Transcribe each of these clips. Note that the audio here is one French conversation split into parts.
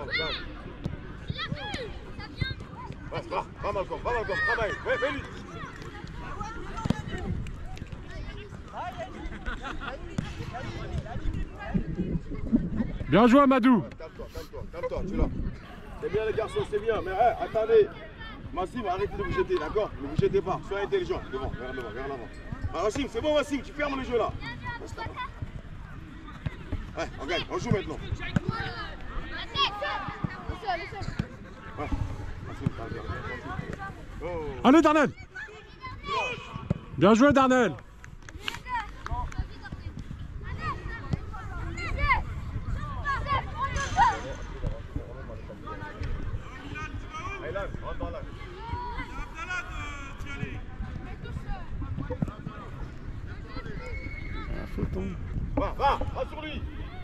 Va Malcolm, travaille. Ouais, fais-lui. Bien joué, Amadou. Calme-toi, tu l'as. C'est bien les garçons, c'est bien, mais attendez. Massim, arrêtez de vous jeter, d'accord? Ne vous jetez pas, soyez intelligent. Devant, vers l'avant. Ah, Massim, c'est bon Massim, tu fermes le jeu là. Ouais, on gagne, on joue maintenant. Ouais, Massim, t'as bien. Oh. Allez, Darnel. Bien joué, Darnel. Va sur lui.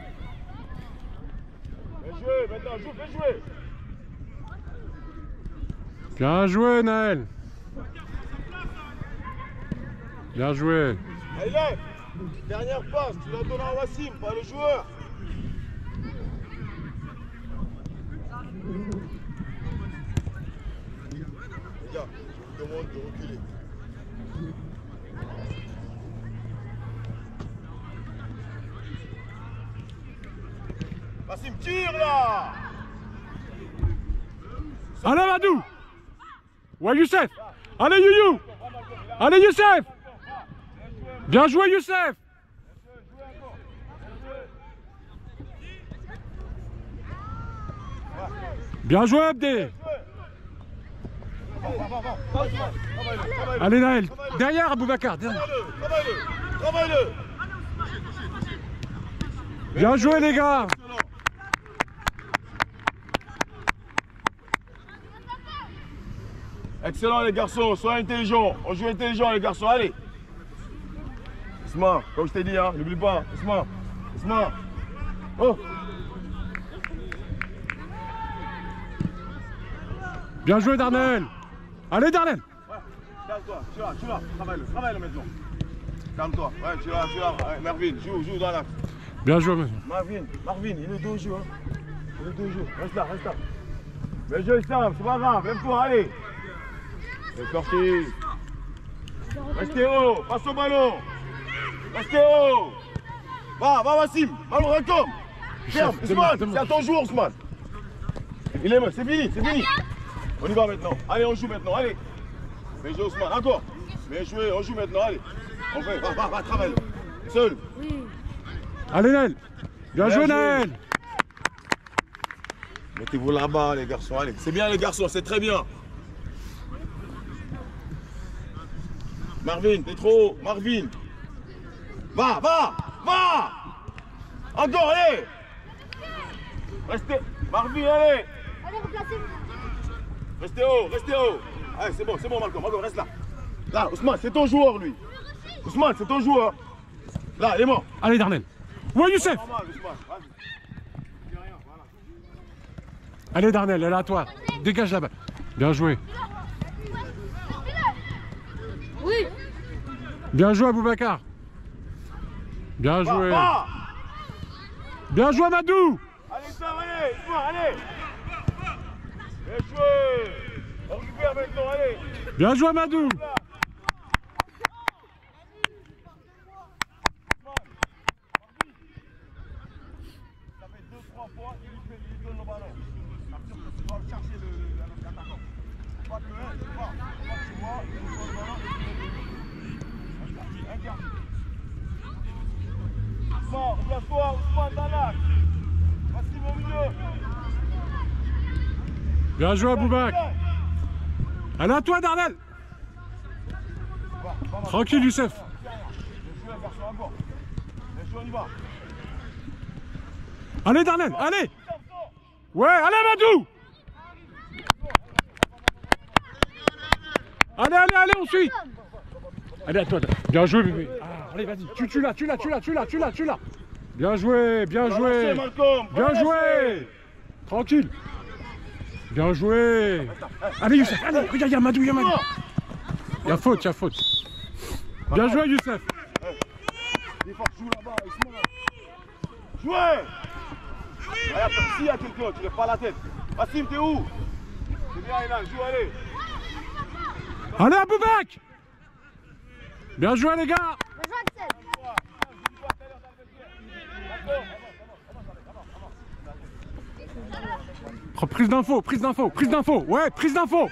Bien joué, maintenant, fais jouer. Bien joué, Naël. Bien joué. Allez, dernière passe, tu la donnes à Wassim, pas le joueur. Les gars, je vous demande de reculer. Wassim, tire là. Allez, Madou. Ouais, Youssef. Allez, Youyou. Allez, Youssef. Bien joué, Youssef. Bien joué, Abdé. Allez, Naël. Derrière, Aboubacar. Travaille-le. Bien joué, les gars. Excellent les garçons, soyez intelligents. On joue intelligent les garçons, allez. Ousmane, comme je t'ai dit, hein, n'oublie pas. Ousmane. Oh. Bien joué, Darnel. Allez, Darnel. Ouais, calme-toi, tu l'as. Travaille-le maintenant. Calme-toi, ouais, tu l'as. Ouais, Marvin, joue dans l'axe. Bien joué. Marvin, il est dos au jeu. Hein. Reste là. Mais le jeu est simple, c'est pas grave, lève-toi, allez. C'est sorti. Restez haut, passe au ballon. Restez haut. Va, Wassim, ballon retourne. Ferme, Ousmane, c'est à ton jour, Ousmane. Il est mort, c'est fini. On y va maintenant. Allez, on joue maintenant, allez. Bien joué, Ousmane, encore. Bien joué, on joue maintenant, allez. On fait, va, travaille. Seul. Allez, Naël. Bien joué, Naël. Mettez-vous là-bas, les garçons, allez. C'est bien, les garçons, c'est très bien. Marvin, t'es trop haut. Marvin. Va. Encore, allez. Restez. Marvin, allez. Allez, replacez. Restez haut. Allez, c'est bon, Malcolm. Encore, reste là. Là, Ousmane, c'est ton joueur, lui. Ousmane, c'est ton joueur. Là, il est mort. Allez, Darnel. Ouais, Youssef. Normal, Ousmane. Vas-y. Allez, Darnel, elle est à toi. Dégage là-bas. Bien joué. Oui. Bien joué, Aboubacar. Bien joué. Bien joué, Madou. Allez, allez. Bien joué. On récupère maintenant, allez. Bien joué, Madou. Ça fait 2-3 fois, il donne le ballon. Ça veut dire que tu dois chercher l'attaquant. Pas que tu vois, il donne le ballon. Un quart. Ousmane dans l'axe. Wassim au milieu. Bien joué, Aboubac. Allez, à toi, Darnel. Tranquille, Youssef. Bien joué, garçon, encore. Bien joué, on y va. Allez, Darnel, allez. Ouais, allez, Madou. Allez, on suit. Allez, à toi. Bien joué, bébé. Ah, allez, vas-y. Tu l'as. Bien joué. Bien joué. Tranquille. Bien joué. Allez, Youssef. Allez, regarde, il y a Madou. Il y a faute. Bien joué, Youssef. Il faut jouer là-bas, Jouez. Regarde, ici, il y a quelqu'un, tu lèves pas la tête. Wassim, t'es où? C'est bien, Ilan, joue, allez. Allez, Aboubak! Bien joué, les gars! Bien joué, Axel. Oh, prise d'info, prise d'info, prise d'info! Ouais, prise d'info!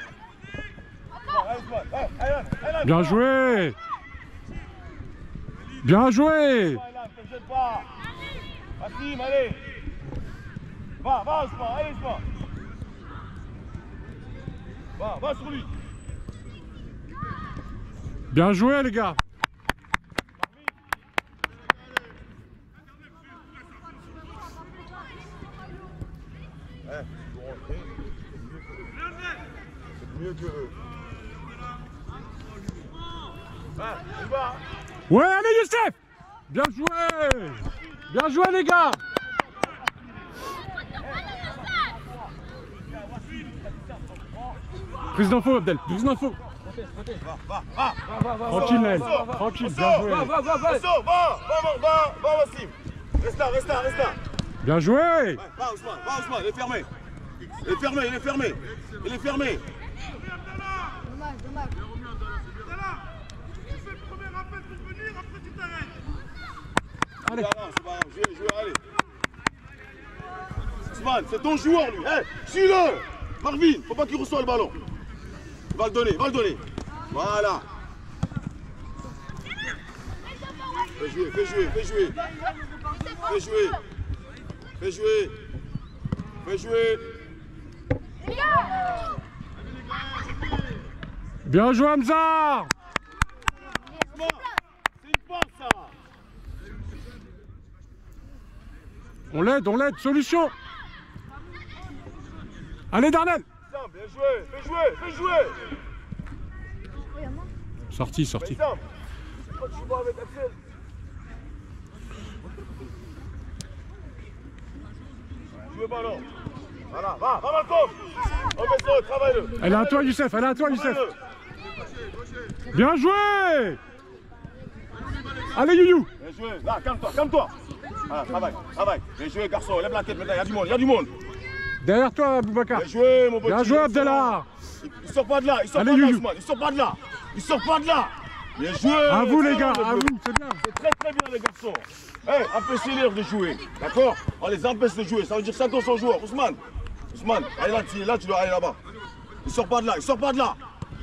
Bien joué! Bien joué! Wassim, allez. Va, Ousmane, allez, Ousmane. Va sur lui. Bien joué, les gars! C'est mieux que eux. Ouais, allez, Youssef! Bien joué! Bien joué, les gars! Prise d'info, Abdel, prise d'info! Tranquille, Naël, tranquille, bien joué! Va, Wassim. Reste là. Bien joué! Va, Ousmane, il est fermé. Il est fermé. Dommage. Allez! C'est pas grave, je vais aller. Ousmane, c'est ton joueur, lui. Suis-le. Marvin, faut pas qu'il reçoive le ballon. Il va le donner. Voilà. Fais jouer. Bien joué, Hamza! C'est une passe, ça. On l'aide, solution! Allez, Darnel! Bien joué. Fais jouer. Sorti. Pourquoi tu joues pas avec Axel? Joue le ballon. Voilà, va Malcolm. Remets-le, travaille-le. Elle est à toi, Youssef, Bien joué! Allez, Youyou! Bien joué. Là, calme-toi. Voilà, travaille. Bien joué, garçon. Lève la tête maintenant, il y a du monde. Derrière toi, Aboubacar. Bien joué, mon petit. Bien joué, Abdallah. Il sort pas de là, Allez, Youyou. Ousmane. Il sort pas de là. Bien joué. À vous, les gars, à vous, c'est bien. C'est très bien, les garçons. Empêchez-les de jouer, d'accord? On les empêche de jouer, ça veut dire chacun son joueur. Ousmane, allez là, tu dois aller là-bas. Il sort pas de là.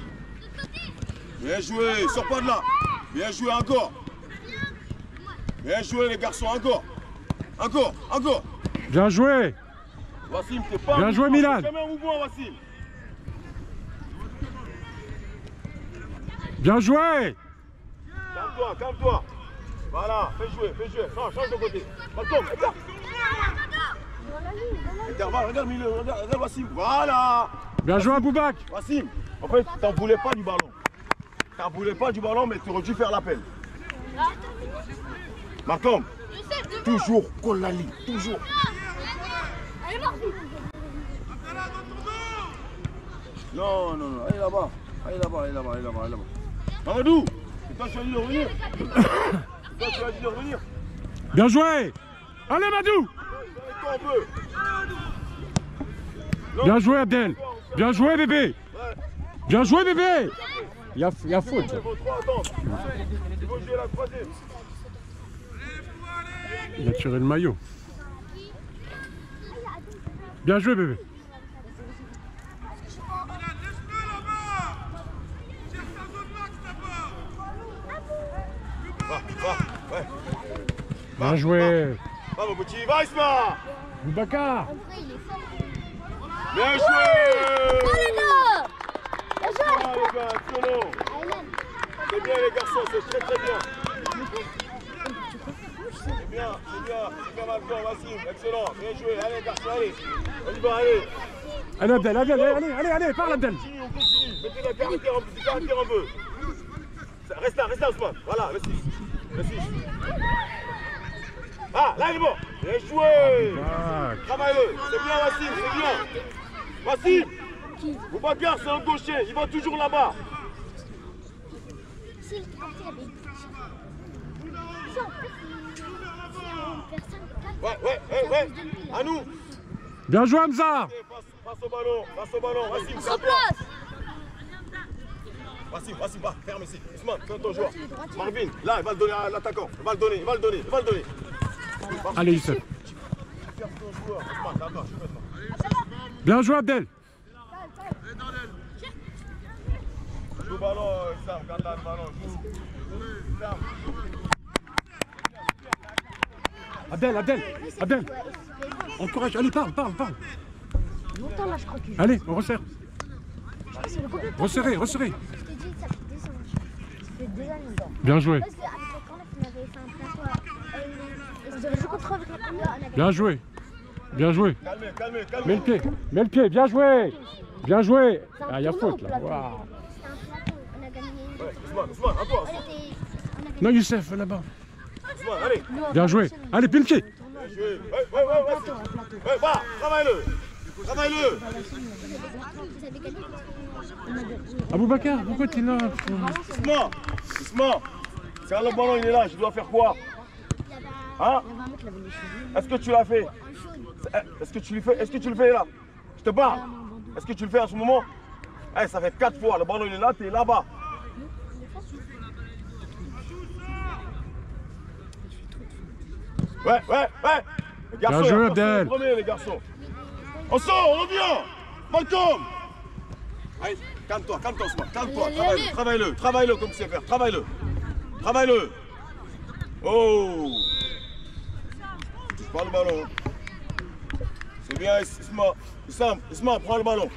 Bien joué, il sort pas de là. Bien joué encore. Bien joué, les garçons, encore. Bien joué. Wassim, t'es pas Bien joué, Milan. jamais en mouvement, Wassim. Bien joué. Calme-toi. Voilà, fais jouer. Change de côté. Malcolm, intervalle, regarde le milieu, regarde Wassim. Voilà. Bien joué, Aboubak. Wassim, en fait, t'en voulais pas du ballon. Mais tu aurais dû faire l'appel. Malcolm, toujours colle la ligne, toujours. Non, allez là-bas. Mamadou, c'est toi qui as dit de revenir. Bien joué. Allez, Madou. Bien joué, Abdel. Bien joué, bébé. Bien joué, bébé. Il y a faute. Il a tiré le maillot. Bien joué, bébé. Bien joué. Va mon petit, va Isma. Boubacar. Bien joué. les gars. Bien joué. Ah les gars, excellent. C'est bien les garçons, c'est très bien. C'est bien Malcolm, Wassim, excellent. Bien joué, allez les garçons, allez. On y va, allez. Allez Abdel, allez, parle Abdel. On continue. Mettez le caractère un peu. Reste là Ousmane. Voilà, le 6. Ah, là il est bon. Bien joué. Travaille-le. C'est bien Wassim, Boubacar, c'est un gaucher. Il va toujours là-bas. Si le quartier avait une personne 4 Ouais. À nous. Bien joué, Hamza. Passe au ballon. Wassim, On c'est se à toi. place. Wassim, va, ferme ici. Ousmane, fais ton joueur. Marvin, là, il va le donner à l'attaquant. Il va le donner. Allez, Youssef. Ferme ton joueur. Ousmane, d'accord, je suis maintenant. Bien joué, Abdel. Le ballon, Sam, garde là le ballon. Sam. Abdel. Encourage, allez, parle. Longtemps là, je crois que Allez, on resserre. c'est le combien de temps Resserrez. Je t'ai dit, ça fait 2 ans. Ça fait 2 ans, dedans. Bien joué. Parce qu'avec la corner, on avait fait un plateau. Vous avez joué contre avec la première. Bien joué. Calmez. Mets le pied, bien joué. Ah, il y a faute là. Waouh. C'était un plateau. On a gagné. Ousmane, à toi. On a Non, Youssef, là-bas. Ousmane, allez. Bien joué. Allez, pile le pied. Bien joué. Ouais, va, travaille-le. Vous avez gagné. Aboubacar, pourquoi t'es là? Doucement. C'est le ballon, il est là, je dois faire quoi? Hein? Est-ce que tu l'as fait? Est-ce que tu le fais là? Je te parle. Est-ce que tu le fais en ce moment? Eh, ça fait 4 fois, le ballon il est là, t'es là-bas. Ouais. Les garçons, Bien joué, attention, Abdel. premier, les garçons. On sort, on revient. Malcolm. Allez, calme-toi, Ousmane. Calme-toi, travaille-le comme tu sais faire, travaille-le. Oh. Touche pas le ballon. C'est bien, Isma, prends le ballon.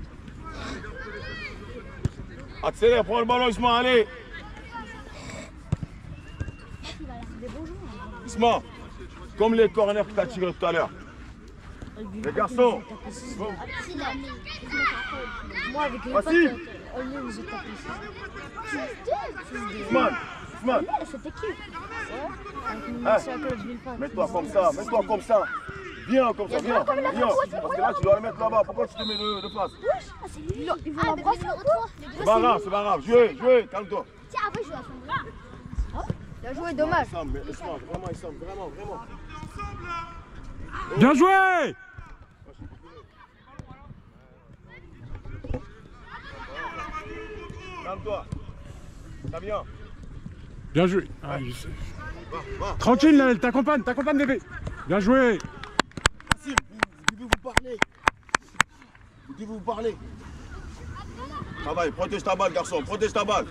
Accélère, prends le ballon, Isma, allez. Isma, comme les corners que tu as tirés tout à l'heure. Les garçons. Moi, avec les Voici. potes, on nous a tapé. Ousmane. Cette équipe. Mets-toi comme ça. Viens comme ça, viens. Parce que là, tu dois le mettre là-bas. Pourquoi tu te mets de face? Ils vont l'embrasser ou quoi? C'est pas grave. Jouez, calme-toi. Tiens, après, je vais à son. Bien joué, dommage. Vraiment. Bien joué. Calme-toi. Très bien. Bien joué. Ah, Youssef. Va. Tranquille, là, elle t'accompagne, bébé. Bien joué. Wassim, vous devez vous parler. Travaille, protège ta balle, garçon, protège ta balle.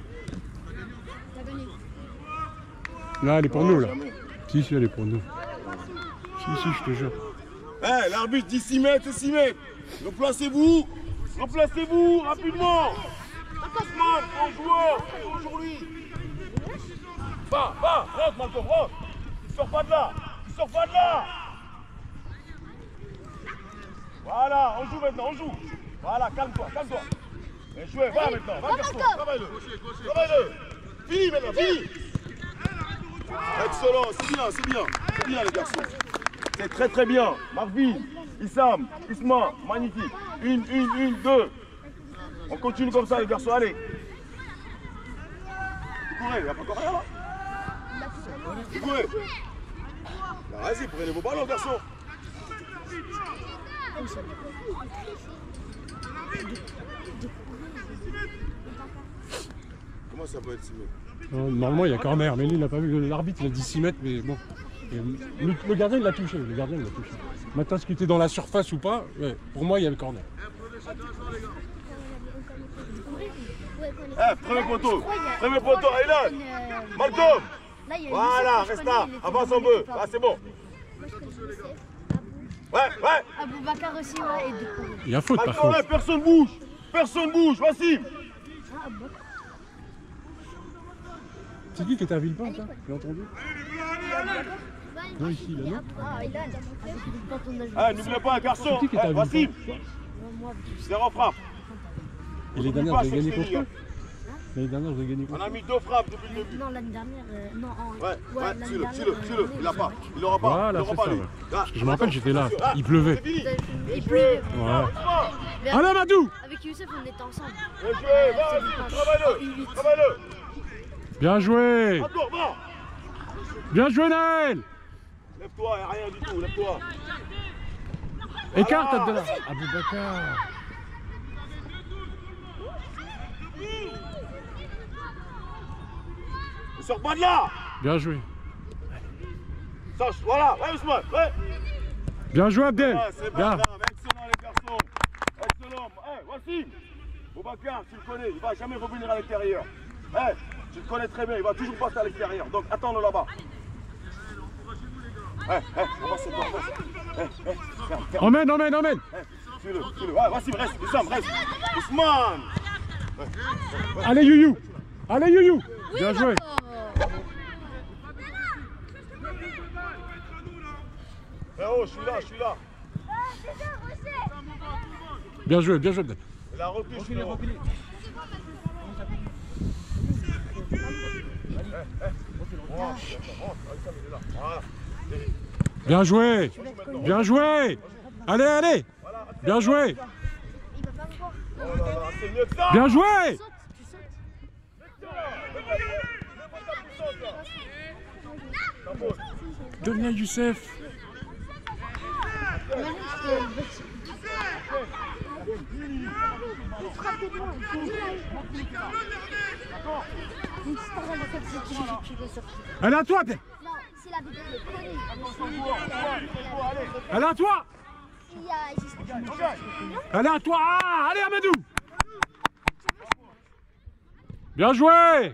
Là, elle est pour nous, là. Si, elle est pour nous. Si, je te jure. Eh, l'arbitre dit 6 mètres, c'est 6 mètres. Replacez-vous rapidement. Ousmane, bon joueur, aujourd'hui. Va, rentre, Malcolm, rentre. Il sort pas de là. Voilà, on joue maintenant, Voilà, calme-toi. Bien joué, va maintenant, va garçon, travaille-le. Fini maintenant, fini. Excellent, c'est bien les garçons. C'est très bien. Marvin, Issam, Isma, magnifique. Une, deux. On continue comme ça les garçons, allez. Courez, il n'y a pas encore rien là. Courez. Vas-y, prenez vos ballons garçons. Comment ça peut être 6 mètres? Normalement, il y a corner, mais lui, il n'a pas vu. L'arbitre, il a dit 6 mètres, mais bon. Le gardien, il l'a touché. Maintenant, est-ce qu'il était dans la surface ou pas? Ouais, pour moi, il y avait corner. Premier poteau, Aylan. Malcolm. Voilà, reste là, avance un peu. Ah, c'est bon. Ouais. Aboubacar aussi, ouais, et du coup. Il y a faute, par Malcolm, contre. personne bouge, Wassim. C'est qui était à Villepin, toi? Tu l'as entendu? Non, ici, là, non? Ah, n'oubliez pas un garçon. C'est qui était à Wassim, Villepin? zéro frappe. Et les dernières, vous avez gagné contre eux? L'année dernière, vous avez gagné On contre eux? a mis 2 frappes depuis le début. Non, l'année dernière, non. Ouais, tue-le. Il l'a pas. Il l'aura pas. Voilà, c'est ça, lui. ouais. Parce que je me rappelle, j'étais là. Il C'est pleuvait. fini. Il pleuvait. Ouais. Allez, Madou! Avec Youssef, on était ensemble. Bien joué, vas-y, travaille-le. Bien joué! Attends, va. Bien joué, Naël! lève-toi, il n'y a rien du tout, lève-toi. Écarte de là. Aboubacar. Ne sors pas de là. Bien joué. Sache, voilà, ouais Ousmane, ouais. Bien joué Abdel. Ah, c'est Bien. pas grave, excellent les garçons. Excellent. Wassim, Boubacar, tu le connais, il ne va jamais revenir à l'extérieur. Tu le connais très bien, il va toujours passer à l'extérieur. Donc attends-le là-bas. Avancez, avancez. Emmène. Suis-le. Ouais, Wassim, reste, Wissam, reste. Ousmane. Allez Youyou. Bien joué. Oh, je suis là. Bien joué Abdel. Il a repris, Bien joué. Allez. Bien joué. C'est mieux que ça. Bien joué. Donne-la Youssef. Elle est à toi, Abdel. Non, c'est la vidéo de Connie. Elle est à toi. Elle est à toi. Ah, allez Amadou. Bien joué.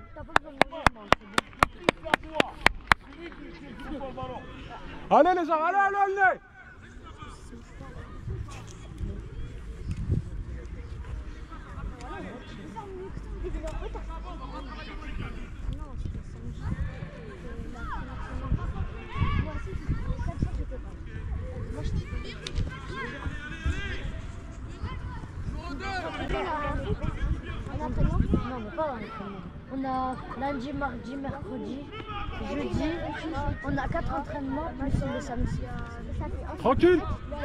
Allez les gens, allez. Non, mais pas en entraînement. On a lundi, mardi, mercredi, jeudi. On a 4 entraînements plus le samedi. Tranquille.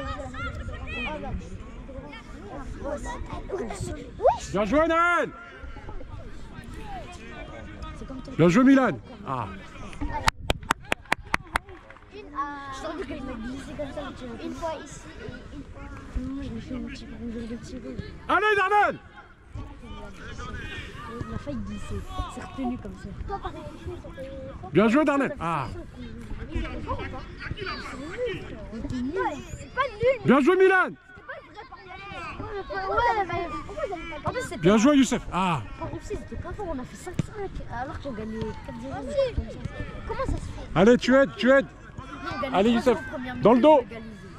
Bien joué Naël. Bien joué Milan. Ah. Je t'en dis que je me glissais comme ça. Une fois ici et une fois. Moi, je me fais une petite tirer. Allez Darnel. Il a failli glisser. C'est retenu comme ça. Toi, pareil. Bien joué Darnel. Ah. C'est pas nul. Bien joué Milan. Bien joué Youssef. Ah. C'était pas fort, on a fait 5-5 alors qu'on gagnait 4-0. Comment ça se fait? Allez, tu aides. Allez Youssef, dans le dos.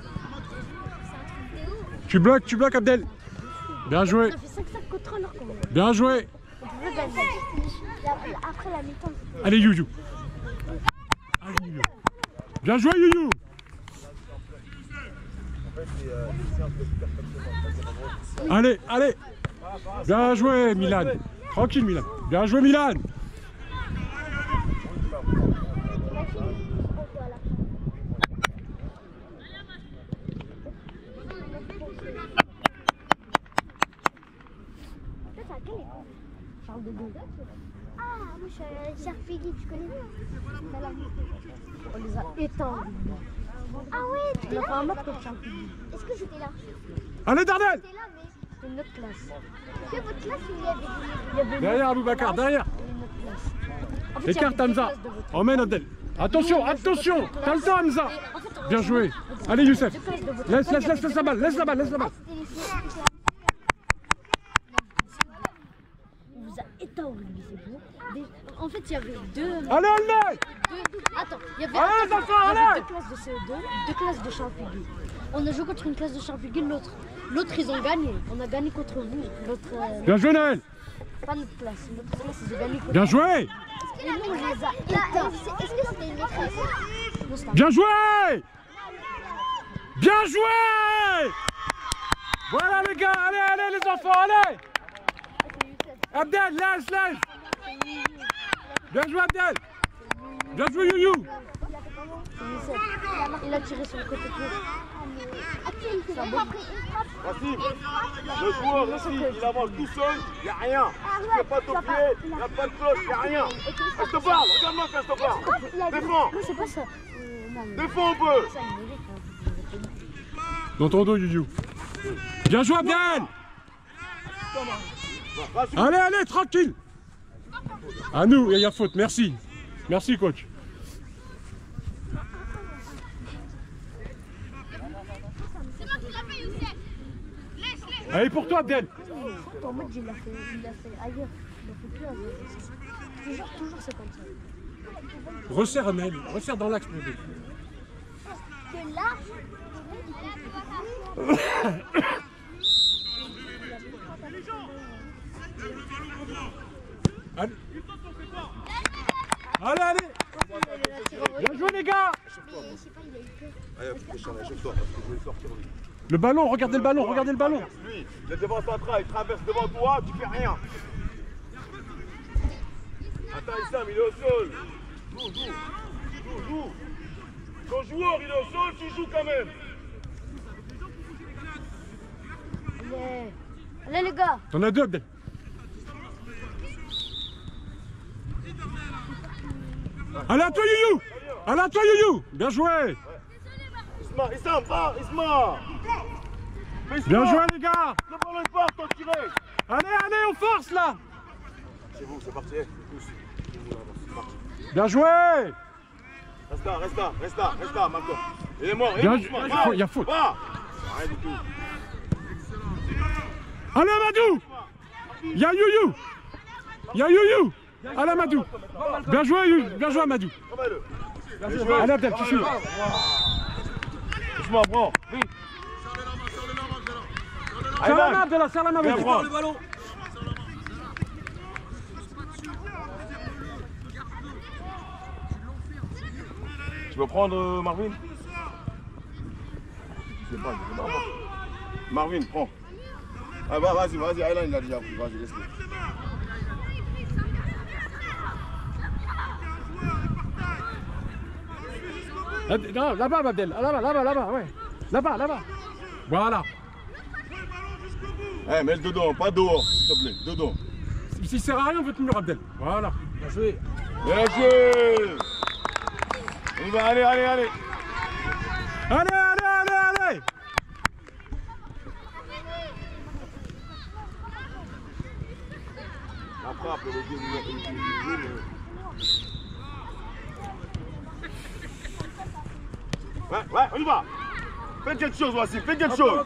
Tu bloques Abdel. Bien joué. On a fait 5-5 contre alors qu'on Bien joué. pouvait gagner. Après la mi-temps. Allez Youyou. Bien joué Youyou. Allez. Bien joué Milan. Tranquille Milan. Bien joué Milan. Charles de Gaulle. Ah, moi je suis à Serpigui, tu connais? On les a éteints. Ah ouais, tu On a là? fait un match contre Charles. Est-ce que j'étais là? Allez Darnel. J'étais là, mais c'était une autre classe. Que votre classe, il y avait Derrière Aboubacar, derrière. En fait, Écarte il y avait deux Hamza. classes de votre- Emmène Abdel. Attention. T'as le temps Hamza. En fait, Bien joué. Allez Youssef. deux classes de votre- Laisse la balle. Laisse la balle. C'était les filles. On vous a éteint au rugby, c'est bon. En fait, il y avait deux. Allez. Attends, il y avait, Allez, attends, enfants, il y avait allez. deux classes de CE2, deux classes de Champigny. On a joué contre une classe de Champigny, l'autre ils ont gagné. On a gagné contre vous, l'autre. Bien joué Naël. Pas notre classe, notre classe ils ont gagné contre Bien joué. Et nous on les a éteints. Est-ce que c'était une maîtresse? Non, c'était un- Bien joué. Bien joué. Voilà les gars. Allez les enfants. Allez. Abdel, lâche. Bien joué Abdel. Bien joué Youyou. Il a tiré sur le côté gauche. Wassim, le joueur ici, il avance tout seul, il n'y a rien. Il n'y a pas de pied, il n'y a pas de cloche, il n'y a rien. Je te parle, regarde-moi quand je te parle. Défends. Non, c'est pas ça. Défends un peu. Ça, il mérite, hein. Dans ton dos, Youyou. Bien joué, Abdel. Allez, allez, tranquille. À nous, il y a faute, merci. Merci, coach. Allez, pour toi, Abdel. En mode, il l'a fait ailleurs. Il l'a fait plus ailleurs. Toujours c'est comme ça. Resserre, Amel. Resserre dans l'axe, mon bébé. Que là, Allez. Allez, allez. Bien joué, les gars. Allez, échauffe-toi, parce que je vais sortir lui. Le ballon, regardez le ballon, regardez le ballon. Lui, le devant central, il traverse devant toi, tu fais rien. Attends, Issam, il est au sol. Joue. Ton joueur, il est au sol, tu joues quand même. allez les gars. T'en as deux, Abdel. Allez, à toi, Youyou. Allez, à toi, Youyou. Bien joué. Issam, va, Isma. Bien joué, les gars. Le ballon est part, t'en tiré. Allez, allez, on force, là. C'est bon, c'est parti. Bien joué. Reste là, Malcolm. Il est mort, Bien il est mort. il y a faute. Va. Rien du tout. Allez, Amadou. Il y a Youyou. Il y a Youyou. Allez, Amadou. Bien joué, Youyou. Bien joué, Amadou. Allez, Abdel, tu suis. Doucement, prends. Vite. Serre la main, Abdel, serre la main. Viens prendre le ballon. Tu veux prendre Marvin? Je sais pas. Marvin, prends. Ah, vas-y, Aylan, il a déjà pris. Vas-y, laisse-le. Non, là-bas, Abdel. Là-bas, ouais. Là-bas. Voilà. Eh, mets le dedans, pas dehors, s'il te plaît. Dedans. S'il sert à rien, on veut tenir Abdel. Voilà. Bien joué. Bien joué. On y va, allez. Allez. La frappe, le Ouais, on y va. Faites quelque chose, voici, faites quelque chose.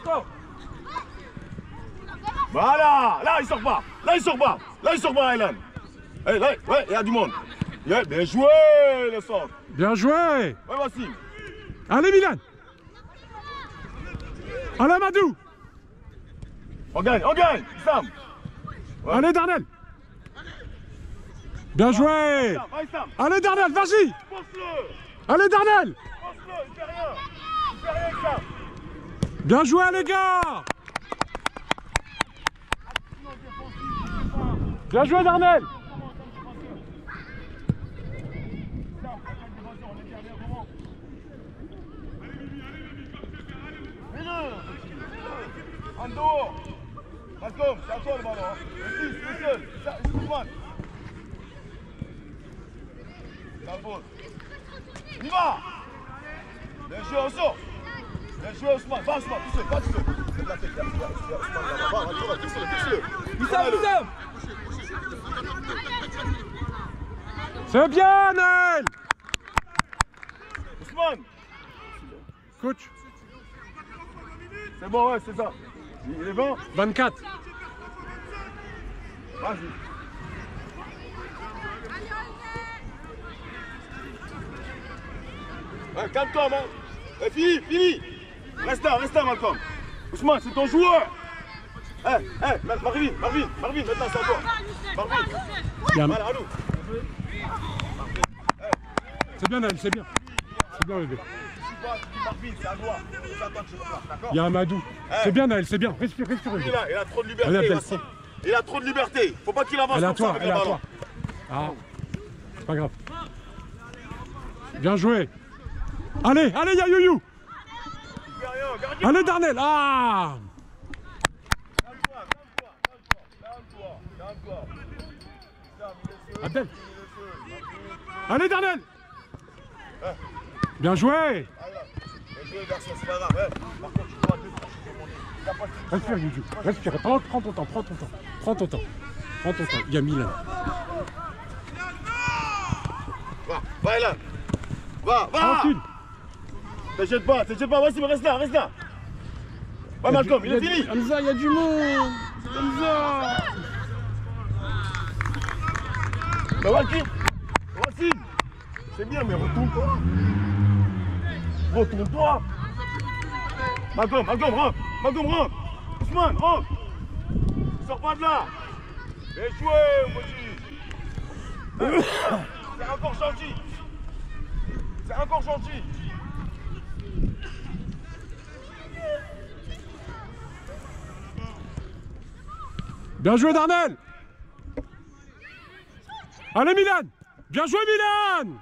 Voilà, là il sort pas, Aylan. Hey, là, ouais, il y a du monde. Yeah, bien joué, le centre. Bien joué. Ouais, voici. Allez, Milan. Allez, Amadou. On gagne, Sam. Ouais. Allez, Darnel. Bien joué. Sam. Allez, Darnel, vas-y. Force-le. Allez, Darnel. Force-le, il fait rien, Sam. Bien joué, les gars. Bien joué, Darnel. En dehors. Malcolm, c'est à toi le ballon. Le 6, le seul. Ousmane. La faute. On y va. Bien joué, on sort. Bien joué, Ousmane. Va, Ousmane, tout seul, tout seul. Fais de la tête, il y a Ousmane là-bas. Va, fixe-le. Issam. C'est bien, Nel. Ousmane. Coach. C'est bon, ouais, c'est ça. Il est bon. 24. Vas-y. Ouais, calme-toi, man. Fini. Reste là, Malcolm. Ousmane, c'est ton joueur. Marvin, maintenant c'est à toi. Marvin. Voilà, à nous. C'est bien, Nel, c'est bien. C'est bien, bébé. Marvin, c'est à toi. D'accord. Il y a Amadou. C'est bien, Naël, c'est bien. Respire. Il a trop de liberté. Allez, Abdel, Voici. Il a trop de liberté. Faut pas qu'il avance Elle est à comme ça toi, avec elle est le à ballon. toi. Ah, c'est pas grave. Bien joué. Allez, il y a Youyou. Allez, Darnel. Ah. Calme-toi. Abdel. Allez, Darnel. Bien joué. Bien joué, garçon, c'est pas grave. Par contre, tu dois te Respire, Yuju. Respire. Prends ton temps. Prends ton temps. Il y a Milan. Va, Elan. Va. Tranquille. Te jette pas. Vas-y, reste là. Va, Malcolm, il est fini. Hamza, il y a du monde. Hamza. Mais Walkim, c'est bien, mais retourne-toi. Malcolm, rentre. Ousmane, rentre. Sors pas de là. Bien joué, mon petit. C'est encore gentil. Bien joué, Darnell. Allez, Milan. Bien joué, Milan.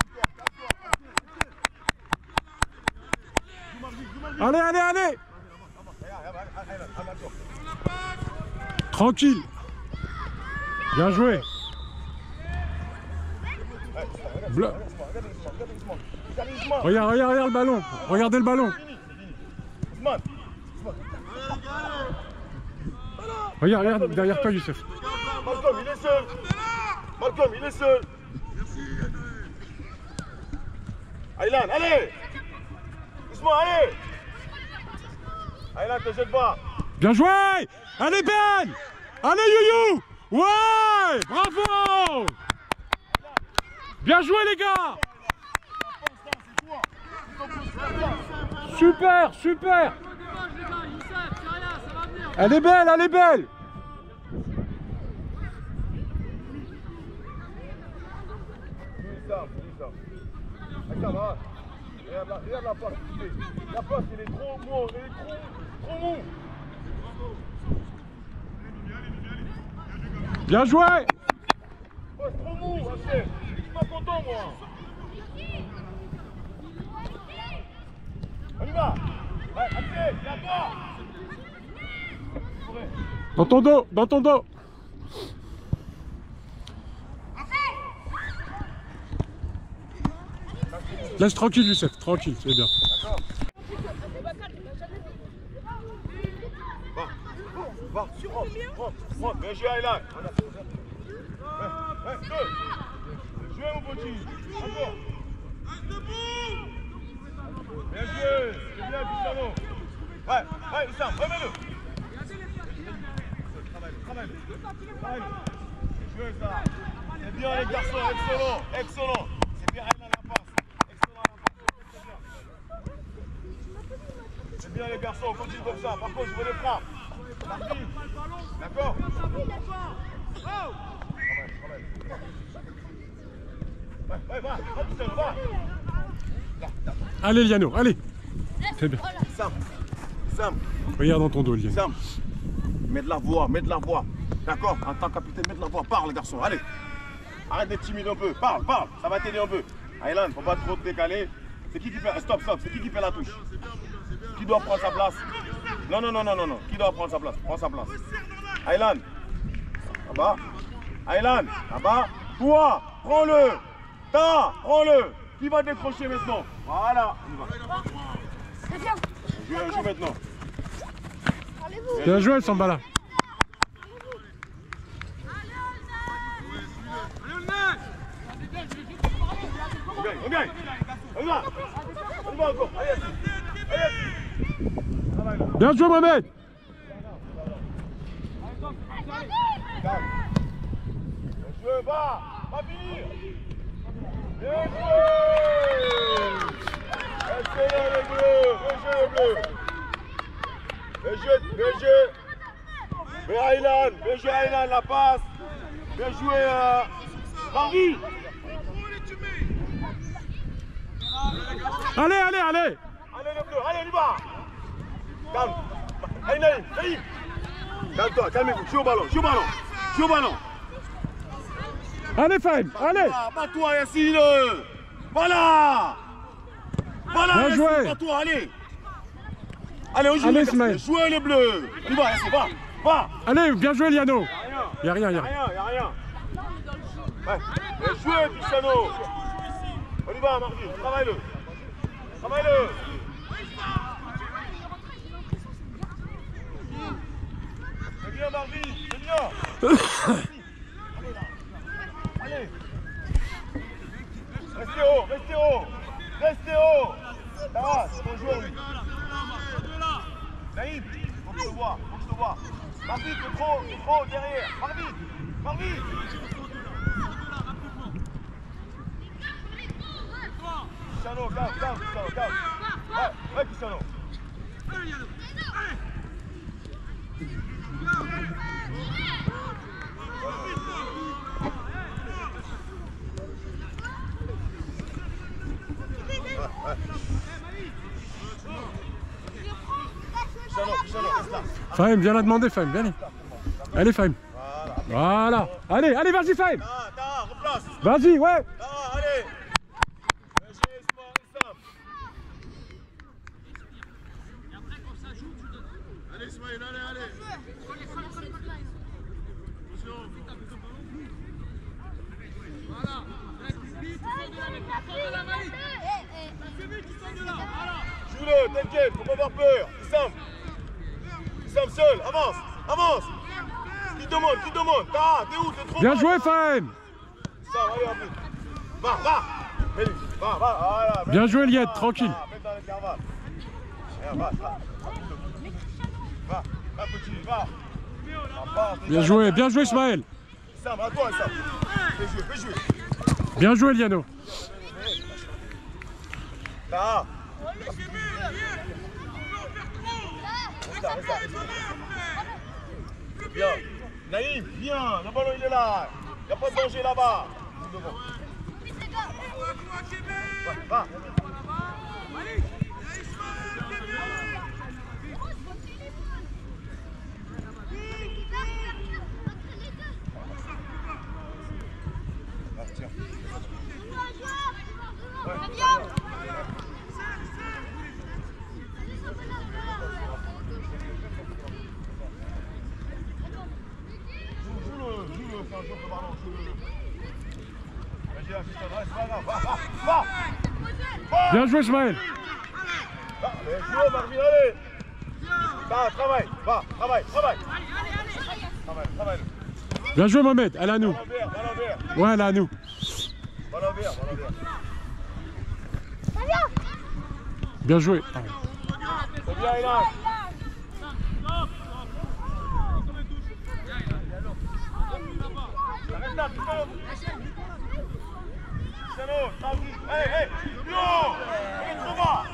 Allez. Tranquille. Bien joué. Regarde le ballon. Regardez le ballon. Regarde derrière toi, Youssef. Malcolm, il est seul. Aylan, allez. Doucement, allez. Aylan, te jette pas. Bien joué. Allez, Ben. Allez, Youyou. Ouais. Bravo. Bien joué, les gars. Super. Elle est belle. Regarde la passe. La passe, elle est trop mou. Bien joué. Passe trop mou, Hachem. Je suis pas content, moi. On y va. Hachem, viens toi. Dans ton dos. Laisse tranquille, Youssef. Tranquille, c'est bien. Va, rentre. Bien joué, Aylan. Jouez, mon petit. Encore. Bien joué. C'est bien, Cristiano. Ouais, Issam, remets-le. Travaille-le. Bien joué, ça. C'est bien, les garçons. Excellent. C'est bien, Aylan, la passe. C'est bien, les garçons. Continue comme ça. Par contre, je veux les frappes. D'accord. Va, Allez, Liano, allez. C'est bien. Sam. Regarde dans ton dos, Liano. Sam. Mets de la voix. D'accord. En tant que capitaine, mets de la voix. Parle, garçon. Allez. Arrête d'être timide un peu. Parle. Ça va t'aider un peu. Aylan, faut pas trop te décaler. C'est qui fait... Stop. C'est qui fait la touche? Qui doit prendre sa place? Non. Qui doit prendre sa place? Prends sa place. Aylan. Là-bas. Aylan. Là-bas. Toi, prends-le. Prends-le. Qui va décrocher maintenant? Voilà. C'est bien. Joue maintenant. Bien joué, Sambala. On gagne. On y va encore. Allez. Bien joué, Mohamed. Bien joué, va finir. Bien joué. Excellent, les bleus. Bien joué. Bien joué, Aylan, la passe. Bien joué, Henri. Allez. Allez, les bleus, allez, on y va. Calme. Allez, Naïm. Calme-toi, calmez-vous. Joue au ballon. Allez, Fahim, allez. Bats-toi, Yassine. Voilà, bien joué. Yassine, bats-toi, allez. Allez, on joue. Allez, Ismaël. Jouez les bleus. On y va, Yassine, va. Allez, bien joué, Liano. Y'a rien. Ouais. Bien joué, Cristiano. On y va, Mardi, travaille-le. Travaille-le. C'est bien, Marvin, c'est bien. Allez. Restez haut, restez haut. Restez haut. Taras, c'est ton joueur, lui. Naïm, faut que je te vois, faut que je te vois. Marvin, t'es trop derrière. Marvin. Cristiano, calme, Cristiano. Ouais, Cristiano. Cristiano, reste là. Fahim, viens la demander, Fahim, viens. Allez, Fahim. Voilà. Allez, vas-y, Fahim. Replace. Vas-y, ouais. Allez. Allez, Ismaël, allez. Joue-le, t'inquiète, faut pas avoir peur. Issam seul, avance. Qui demande t'es où, t'es trop Bien mal. joué, Fahim. Issam, allez, en plus. Va. Mets-lui, va, voilà. Bien joué, Liette, tranquille. Mets dans l'intervalle. Va, petit, va. Bien joué, Ismaël. Issam, à toi, Issam. Fais jouer. Bien joué, Liano. Là. Bien. Naïm, viens. Le ballon, il est là. Il n'y a pas de danger là-bas. Va. Bien joué, Ismaël. Joue, Marvin, allez. Travaille. Travaille. Bien joué, Mohamed. Elle est à nous. Ballon vert. Ouais, elle est à nous. Ballon vert. Bien joué. C'est bien, Ilan. Reste là, Cristiano, tranquille. Hey, non, il est trop bas.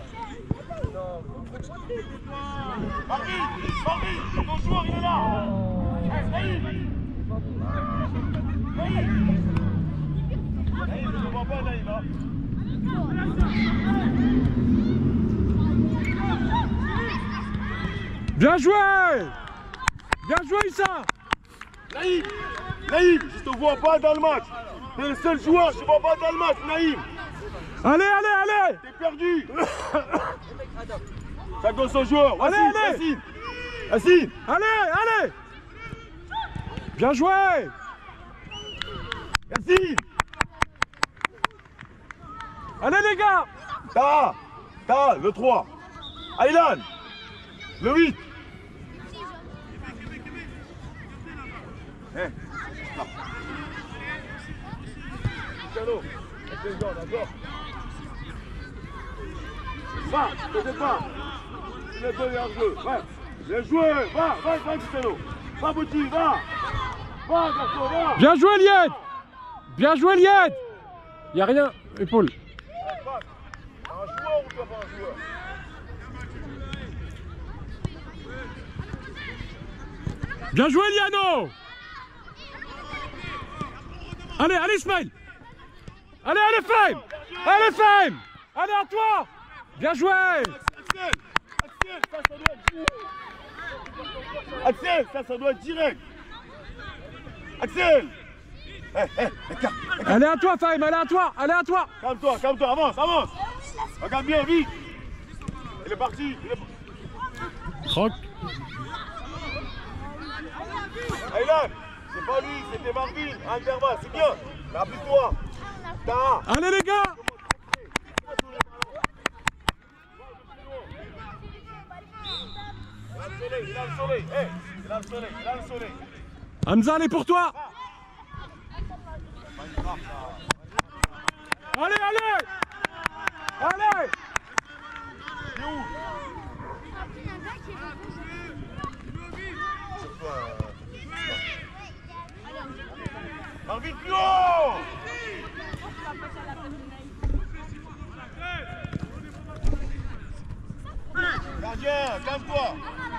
Marvin, ton joueur, il est là. Naïm, je ne vois pas, Naïm. Bien joué, Issa. Naïm, je te vois pas dans le match. T'es le seul joueur, je te vois pas dans le match, Naïm. Allez. T'es perdu. Ça donne son joueur. Allez. Assis. Allez. Bien joué. Assis. Allez, les gars. T'as le 3. Aylan. Le 8. Cristiano, d'accord. Va, t'inquiète pas. Il est donné un jeu. Ouais. Bien joué. Va, Cristiano. Va, petit, va. Va, garçon, va. Bien joué, Liette. Y'a rien. Épaule. Un joueur ou tu n'as pas un joueur? Bien joué, Liano. Allez, Ismaël. Allez, Fahim. Allez, à toi. Bien joué. Axel, ça doit être direct. Axel. Allez, à toi, Fahim, allez, à toi. Calme-toi, avance. Regarde bien, vite. Il est parti. Croc. Aylan, c'est pas lui, c'était Marvin, intervalle, c'est bien. Mais applique-toi. Allez, les gars. soleil, il a le soleil. Hey, il a le soleil, il a le soleil. Hamza, elle est pour toi. Allez, allez. Allez. T'es où? Marvin, plus haut. Gardien, calme-toi.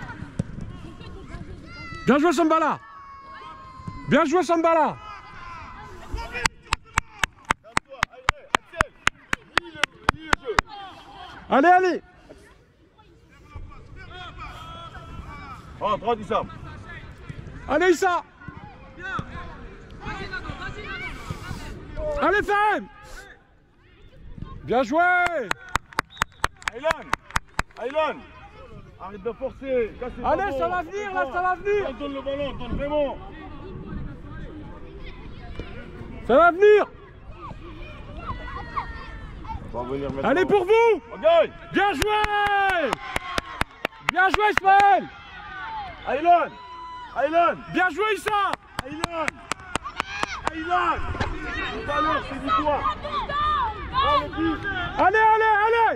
Bien joué, Sambala. Bien joué, Sambala. Calme-toi. Allez, Axel. Lis le jeu. Allez, allez. Rentre, Issam. Allez, Issa. Allez, Fahim. Bien joué. Aylan, arrête de forcer. Allez, ça va venir, là, ça va venir. Donne le ballon, donne vraiment. Ça va venir. On va venir maintenant. Allez, pour vous. On gagne. Bien joué. Bien joué, Ismaël. Aylan. Bien joué, Issa. Aylan. Tout à l'heure, c'est victoire. Allez, allez, allez.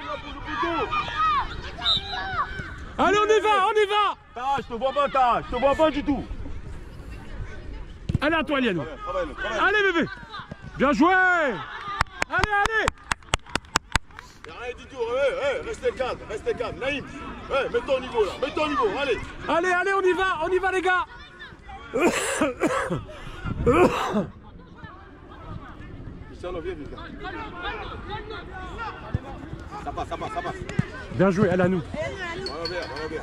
Allez, on y va, on y va. Tara, je te vois pas, Tara. Je te vois pas du tout. Allez, à toi, Liano. Travaille. Allez, bébé. Bien joué. Allez, allez. Y'a rien du tout. Restez calme. Naïm. Mets-toi au niveau là. Mets-toi au niveau. Allez. Allez, allez, on y va, les gars. Cristiano, viens vite. Ça passe. Bien joué, elle à nous. Voilà bien.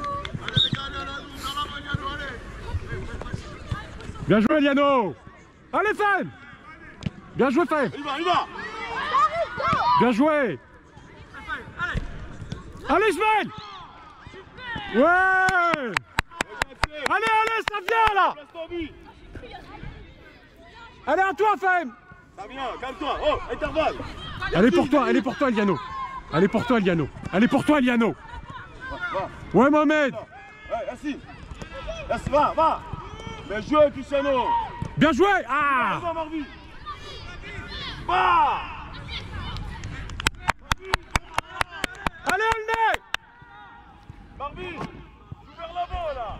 Bien joué, Liano. Allez, Fahim. Bien joué, Fahim. Il va. Bien joué. Allez, Ismaël. Ouais. Allez, ça vient là. Allez, à toi, Fahim. Ça vient, calme-toi. Oh, intervalle. Elle est pour toi, Liano. Elle est pour toi, Liano. Va. Ouais, Mohamed. Assis, va. Bien joué, Cristiano. Bien joué. Ah. Va, Marvin. Va. Allez, on le met. Marvin, joue vers l'avant là.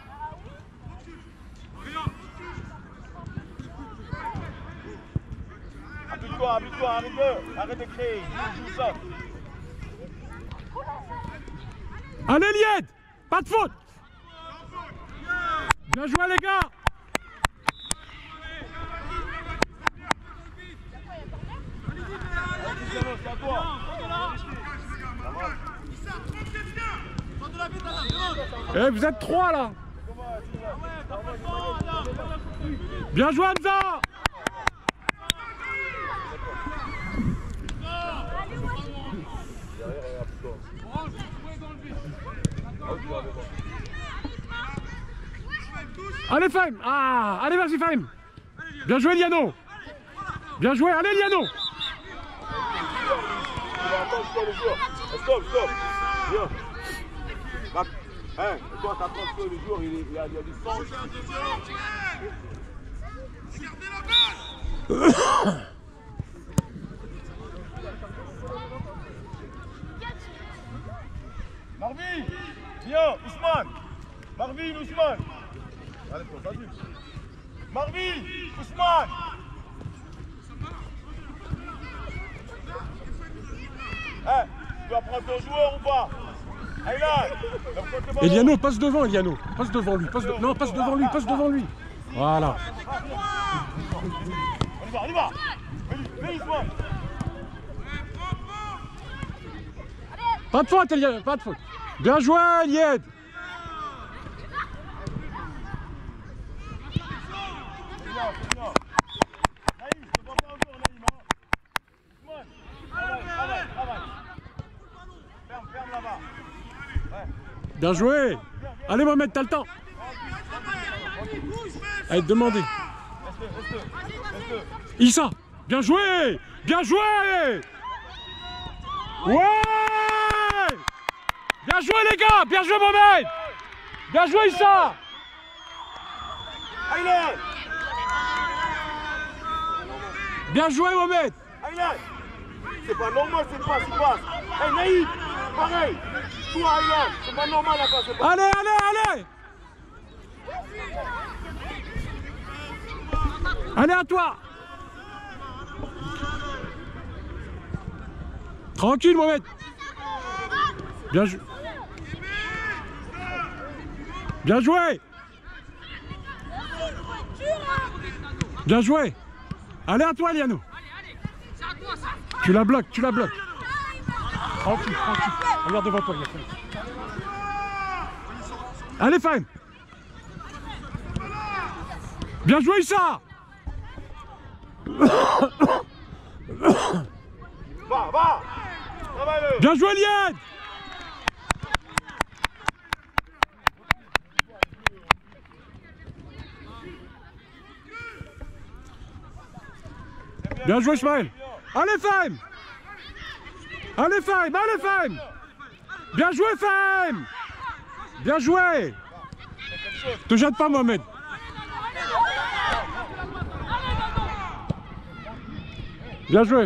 Habite-toi, arrête de créer. Joue ça. Allez, Lied. Pas de faute. Bien joué, les gars. Cristiano, c'est à toi. Eh, vous êtes 3 là. Bien joué, Hamza. Allez, Fahim. Ah, allez, vas-y, Fahim. Bien joué, Liano. Bien joué, allez, Liano. Stop. Viens. Toi, t'attends que le jour, il y a du sang. Marvin, viens, Ousmane. Allez, vas-y. Marvin, Ousmane. Tu vas prendre ton joueur ou pas? Eliano, passe devant, Eliano. Passe devant lui. Non, passe devant lui. Voilà. On y va. Viens, Ousmane. Pas de faute, Eliano, pas de faute. Bien joué, Lied. Bien joué. Allez, Mohamed, t'as le temps. Allez, demandez. Issa, bien joué. Ouais. Bien joué, les gars. Bien joué, Mohamed. Bien joué Issa. Aylan. Bien joué Mohamed. Aylan. C'est pas normal cette passe, il passe. Hey Naïf, pareil. Toi Aylan, c'est pas normal la passe. Allez, allez, allez. Allez à toi. Tranquille Mohamed. Bien joué. Bien joué. Bien joué. Allez à toi Liano. Tu la bloques, tu la bloques. Tranquille, tranquille. Regarde devant toi. Allez Fahim. Bien joué Issa. Va, va. Bien joué Liane. Bien joué Ismaël. Allez Fahim. Allez Fahim, allez Fahim. Bien joué Fahim. Bien joué. Te jette pas Mohamed. Bien joué.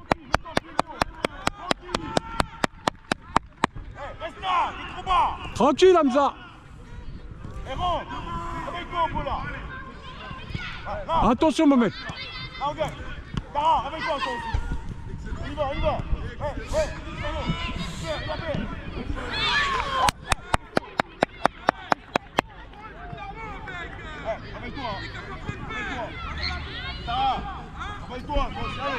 Reste là, il est trop bas. Tranquille Hamza. Et rentre. Avec toi, Paula. Attention Mohamed. Ah, ok. Tara, avec toi, toi aussi. On y va, on y va. Ouais, ouais, il a fait. Avec toi. Avec toi. Tara, avec toi, toi aussi, allez.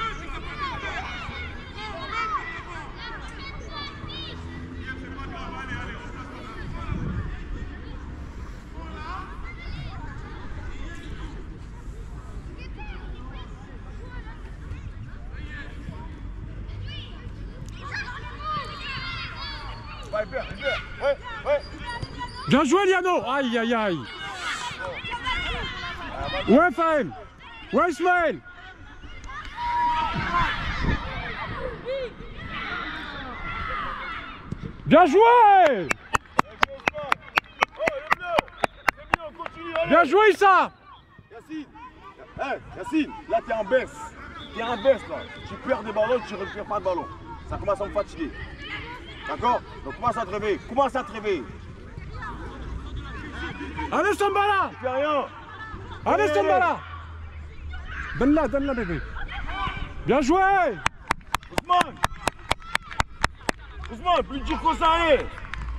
Ouais, ouais. Bien joué Liano. Aïe aïe aïe. Ouais Fahim. Ouais Ismaël. Bien joué. Bien joué Issa. Yacine. Hey, Yacine, là t'es en baisse. T'es en baisse là. Tu perds des ballons, tu ne récupères pas de ballon. Ça commence à me fatiguer. D'accord? Donc commence à te réveiller. Commence à te réveiller. Allez Sambala. Tu fais rien. Allez Sambala. Donne-la bébé. Bien joué. Ousmane. Ousmane, plus dur que ça, allez.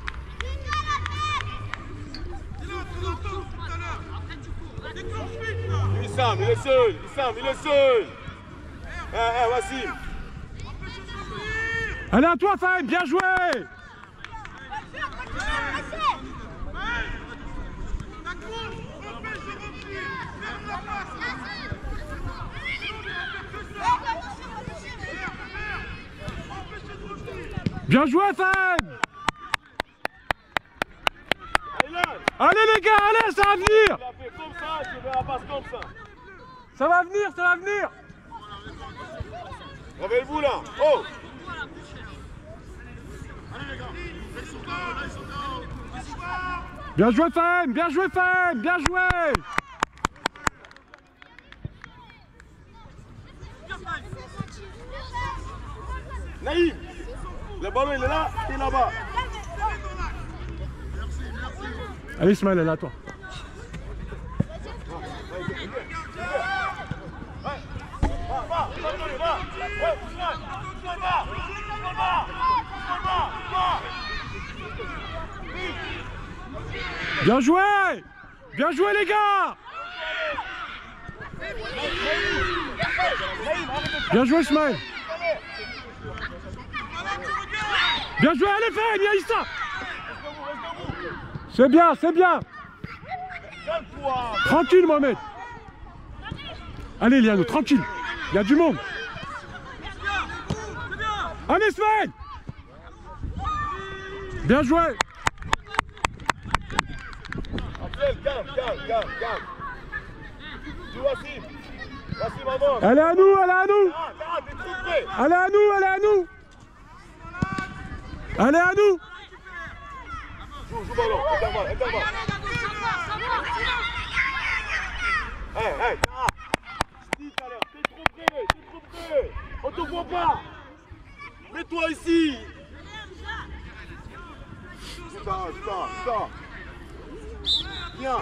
Issam, il est seul. Issam, il est seul. Wassim. Allez à toi Fahim, bien joué. Bien joué Fahim. Allez les gars, allez, ça va venir. Il a fait comme ça, je vais la passe comme ça. Ça va venir, ça va venir. Réveillez-vous là. Oh. Bien joué Fahim, bien joué Fahim, bien joué. Naïm, le ballon il est là, il est là-bas. Allez Ismaël, elle est à toi. Bien joué. Bien joué les gars. Bien joué Ismaël. Bien joué, allez Fahim, il y a Issa. C'est bien, c'est bien. Tranquille Mohamed. Allez Liano, tranquille. Il y a du monde. Allez Ismaël. Bien joué. Calme. Tu Wassim. Wassim avance. Elle est à nous, elle est à nous. Elle est à nous, elle est à nous. Elle est à nous. Joue ballon, intervalle. Hey, je dis tout à l'heure, t'es trop près. On te voit pas. Mets-toi ici. Putain. Viens.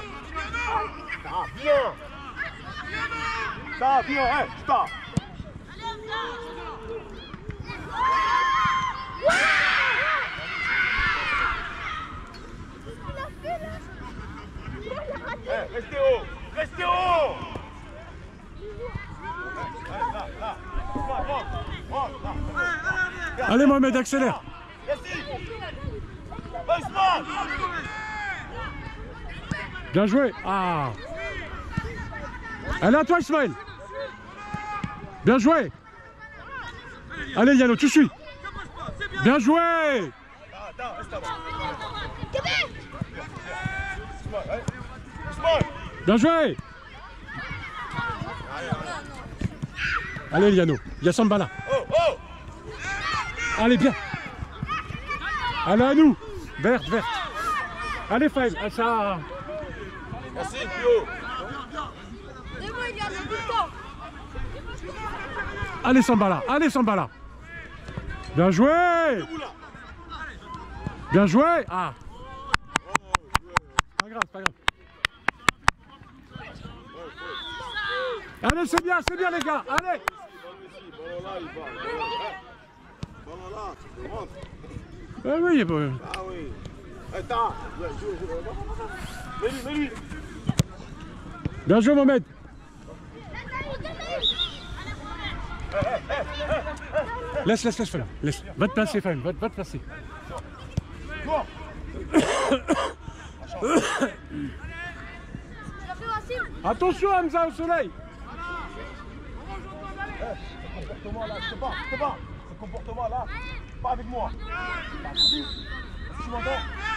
Viens, putain. Restez haut. Là. Allez Mohamed, accélère. Bien joué. Ah. Allez à toi Ismaël. Bien joué. Allez Yano, tu suis. Bien joué. Bien joué. Allez Liano, il y a Sambala. Allez bien. Allez à nous. Verte. Allez Faïm, ça. Merci Pio. Allez Sambala. Bien joué. Ah. C'est pas grave. Allez, c'est bien les gars, allez. Ballon là, tu rentres. Ah oui, Ah oui. Attends, mets-lui. Bien joué Mohamed. Laisse, Fallon. Laisse. Va te placer, Fallon. Va te placer. Attention Hamza au soleil. Ce comportement là, c'est pas. Ce comportement là, pas avec moi. Tu m'entends?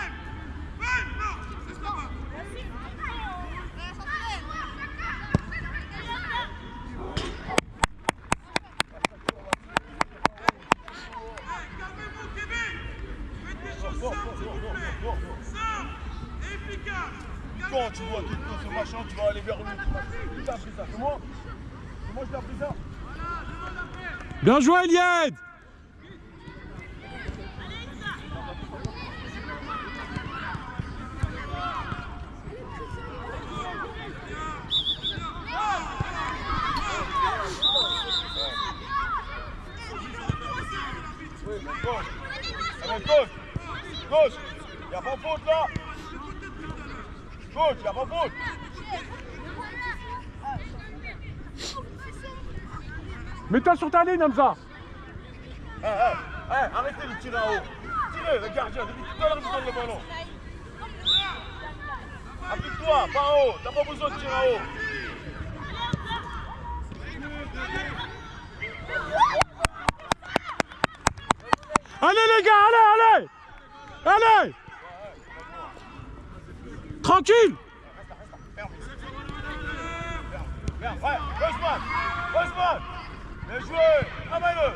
Quand tu vois ce machin, tu vas aller vers lui. Qui t'a appris ça? C'est moi je t'ai appris ça. Bien joué Elied. Gauche. Y'a pas faute là. Gauche, y'a pas faute. Mets-toi sur ta ligne, Hamza. Arrêtez de tirer en haut. Tirez, le gardien, depuis tout à l'heure, vous donne le ballon. Applique-toi, pas en haut. T'as pas besoin de tirer en haut. Allez les gars, allez. Tranquille. Viens, ouais, Osman. Bien joué, travaille-le.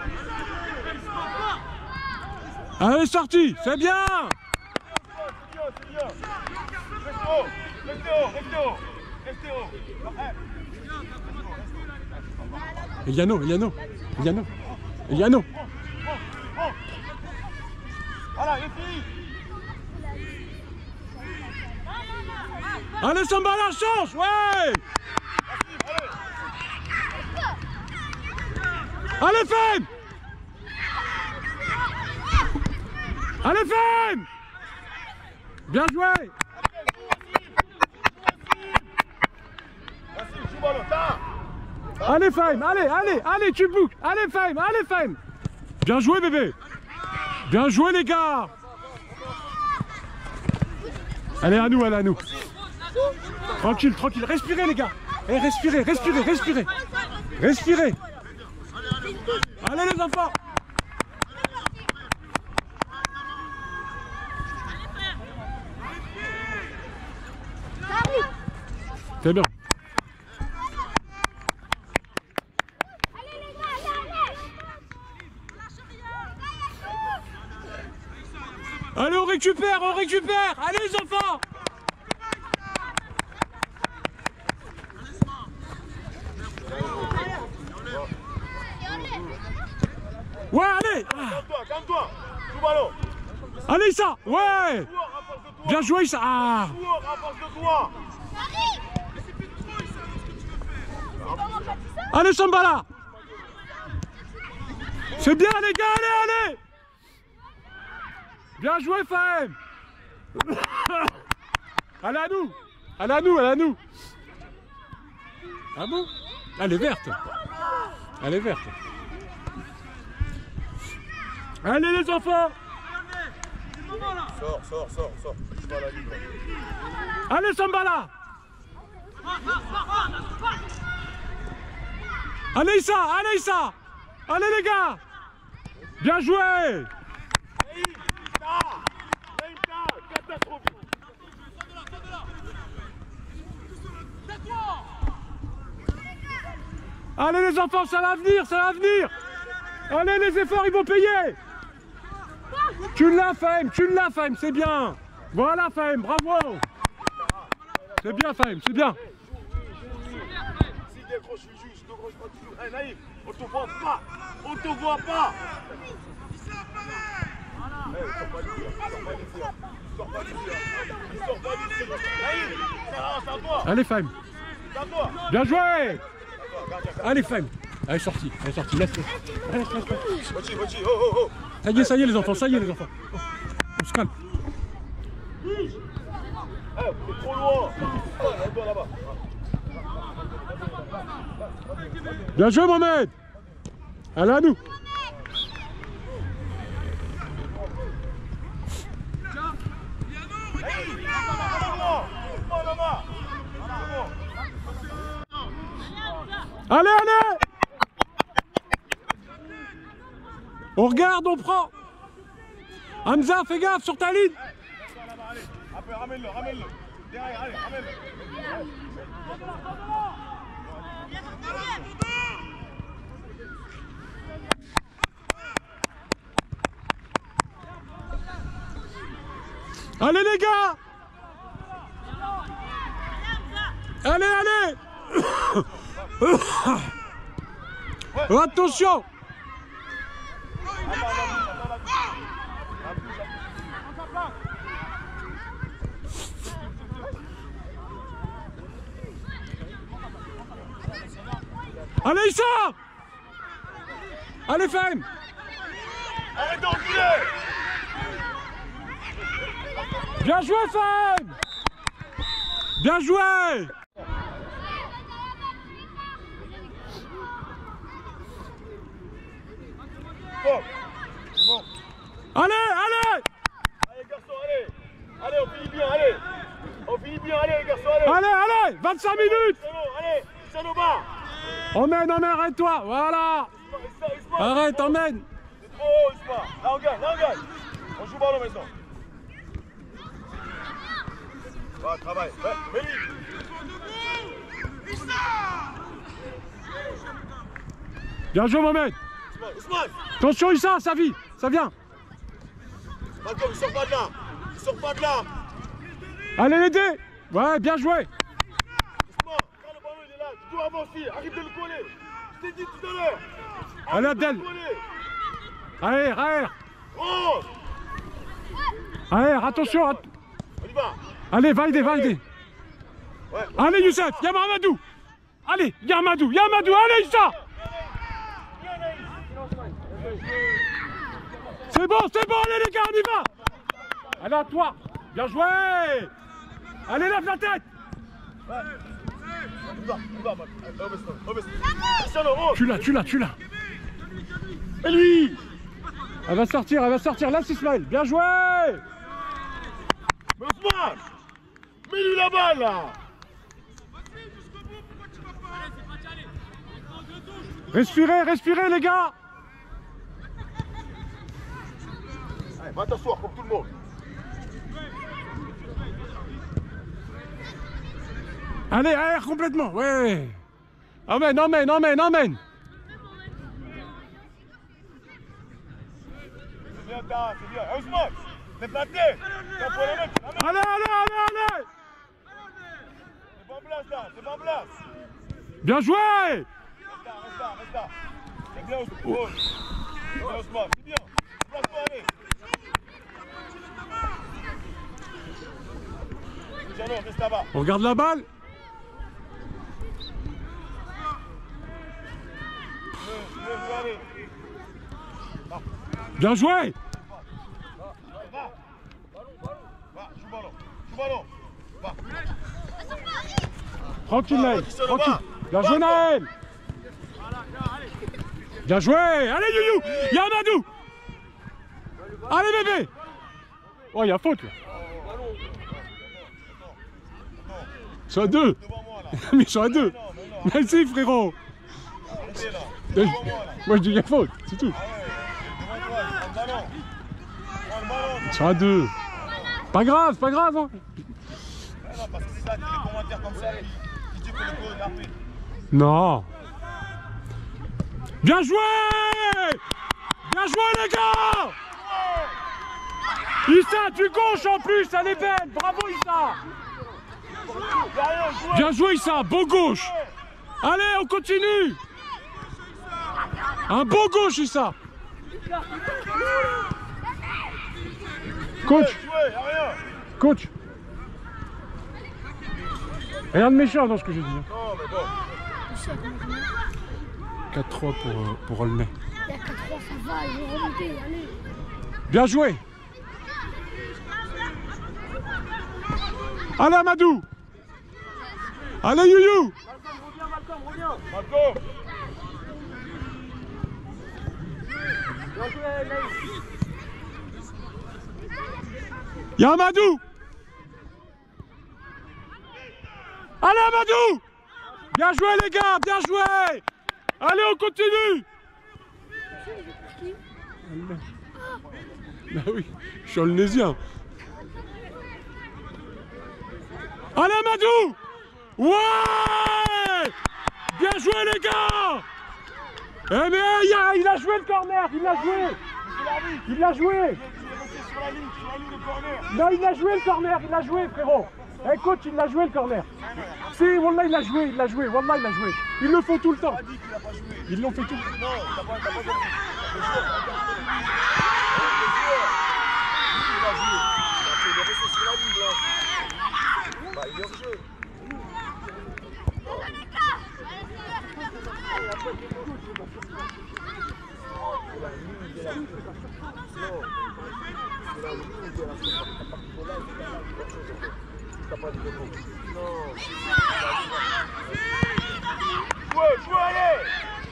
Allez, sorti, c'est bien. C'est bien. Restez haut. Eliano. Voilà, les filles. Allez, Sambala, change, ouais. Allez, Femme. Bien joué. Allez, Femme, allez, tu bouges. Allez, Femme. Bien joué, bébé. Bien joué, les gars. Allez, à nous. Tranquille. Respirez, les gars. Respirez. Allez, les enfants. C'est bien. Allez, on récupère. récupère, on récupère. Allez les enfants. Ouais, allez. Calme-toi, calme-toi. Tout ballon. Allez Issa. Ouais. Bien joué Issa. Ah. Allez Sambala. C'est bien les gars, allez, allez. Bien joué Fahem. Allez à nous. Allez à nous, allez à nous. Ah bon? Elle est verte. Elle est verte. Allez les enfants. Sors. Allez Sambala. Allez Issa. Allez les gars. Bien joué. Allez les enfants, ça va venir, ça va venir. Allez les efforts, ils vont payer. Tu l'as Fahem, c'est bien. Voilà Fahem, bravo. C'est bien Fahem, c'est bien. Si décroche, je décroche pas toujours. Hey Naïf, on te voit pas. On te voit pas. Sors pas d'ici. Naïf, c'est à toi. Allez Fahem. C'est à toi. Bien joué. Allez Fahem. Elle est sortie, laisse. Vas-y, oh. Ça y est les enfants, On se calme. T'es trop loin. Aide-toi là-bas. Bien joué Mohamed. Allez à nous. Allez. On regarde, on prend. Hamza, fais gaffe sur ta ligne. Après, ramène-le. Derrière, allez, ramène-le. Allez les gars. Allez. Oh, attention. Allez Issa. Allez Fahem. Arrête d'enculer. Bien joué Fahem. Bien joué. Bon, c'est bon. Allez. Allez garçons, allez, on finit bien, allez les garçons, allez. Allez, 25 minutes. Allez, c'est nos bas. Emmène, arrête-toi, voilà. Arrête, emmène. C'est trop haut, Isma. Là on gagne. On joue ballon maintenant. Va, travaille. Mets-lui. Bien joué Mohamed. Ousmane. Attention Issa, ça vient. Malcolm, il sort pas de là. Allez l'aider. Ouais, bien joué. Ousmane, quand le ballon il est là, tu dois avancer. Arrête de le coller. Je t'ai dit tout à l'heure. Allez Abdel. Allez. Oh. Allez, attention. On y va. Allez, va aider. Ouais. Allez Youssef, y'a Mamadou. Allez, y'a Amadou, allez Issa. C'est bon, allez les gars, on y va. Allez à toi, bien joué. Allez, lève la tête. Tu l'as. Et lui. Elle va sortir, là c'est Ismaël, bien joué. Mais Ousmane, mets-lui la balle là. Respirez les gars. Allez, va t'asseoir comme tout le monde. Allez, aère complètement, ouais. Emmène. C'est bien, c'est bien. Ousmane, Fais planter. Allez, allez, allez, allez. C'est pas en place là, c'est pas en place. Bien joué. Reste là. C'est bien Ousmane. C'est bien Ousmane, c'est bien. Place-toi, allez. Tiens-le, reste là-bas. On regarde la balle. Allez. Bien joué. Va, joue ballon. Va. Tranquille, Naël. Tranquille. Bien joué, Naël. Bien joué. Allez, Youyou. Il y a Amadou. Allez, bébé. Oh, il y a faute, là. Ils sont à deux. Mais ils sont à deux. Merci, frérot. Moi, je dis il y a faute. C'est tout. Ils sont à deux. Pas grave, hein. Non, parce que c'est ça, des commentaires comme ça qui disent que le coup est armé. Non. Bien joué. Bien joué, les gars. Issa, tu gauche en plus, elle est belle. Bravo, Issa. Bien joué, Issa. Beau gauche. Allez, on continue. Un beau gauche, Issa. Coach. Coach. Rien de méchant dans ce que j'ai dit. Non, mais bon. 4-3 pour Aulnay. Il y a 4-3, ça va, ils vont remonter, allez. Bien joué. Allez, Amadou. Allez, Youyou. Malcolm. Y'a Amadou. Allez, Amadou. Bien joué, les gars, bien joué. Allez, on continue. Bah oui, je suis aulnaisien. Allez, Amadou. Ouais. Bien joué, les gars. Eh mais il a joué le corner, il l'a joué. Il l'a joué. Il est resté sur la ligne de corner. Non, il a joué le corner, il l'a joué, frérot. Eh coach, il l'a joué le corner. Si, Wallah, il l'a joué, Wallah, il l'a joué. Ils le font tout le temps. Ils l'ont fait tout le temps. Non, t'as pas compris. Il a joué. Il est resté sur la ligne blanche. Bah, il est hors jeu. Jouez, allez.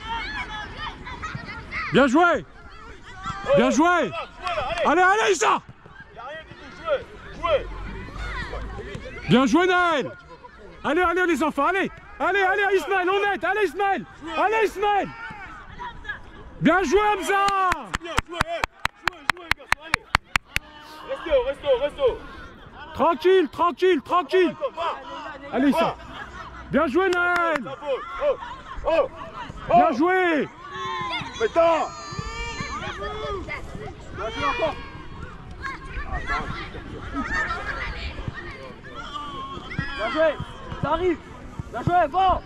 Bien joué. Bien joué. Allez, allez, Issa. Il n'y a rien du tout, jouez. Bien joué, Naël. Allez, allez, les enfants, allez. Allez, allez, Ismaël, on est. Allez, Ismaël. Allez, Ismaël. Bien joué, Hamza. Bien, jouez, garçon, allez. Resto. Tranquille. Allez, Issa. Bien joué, Naël. Bien joué. Pétain. Bien joué, ça arrive. Bien joué, bon.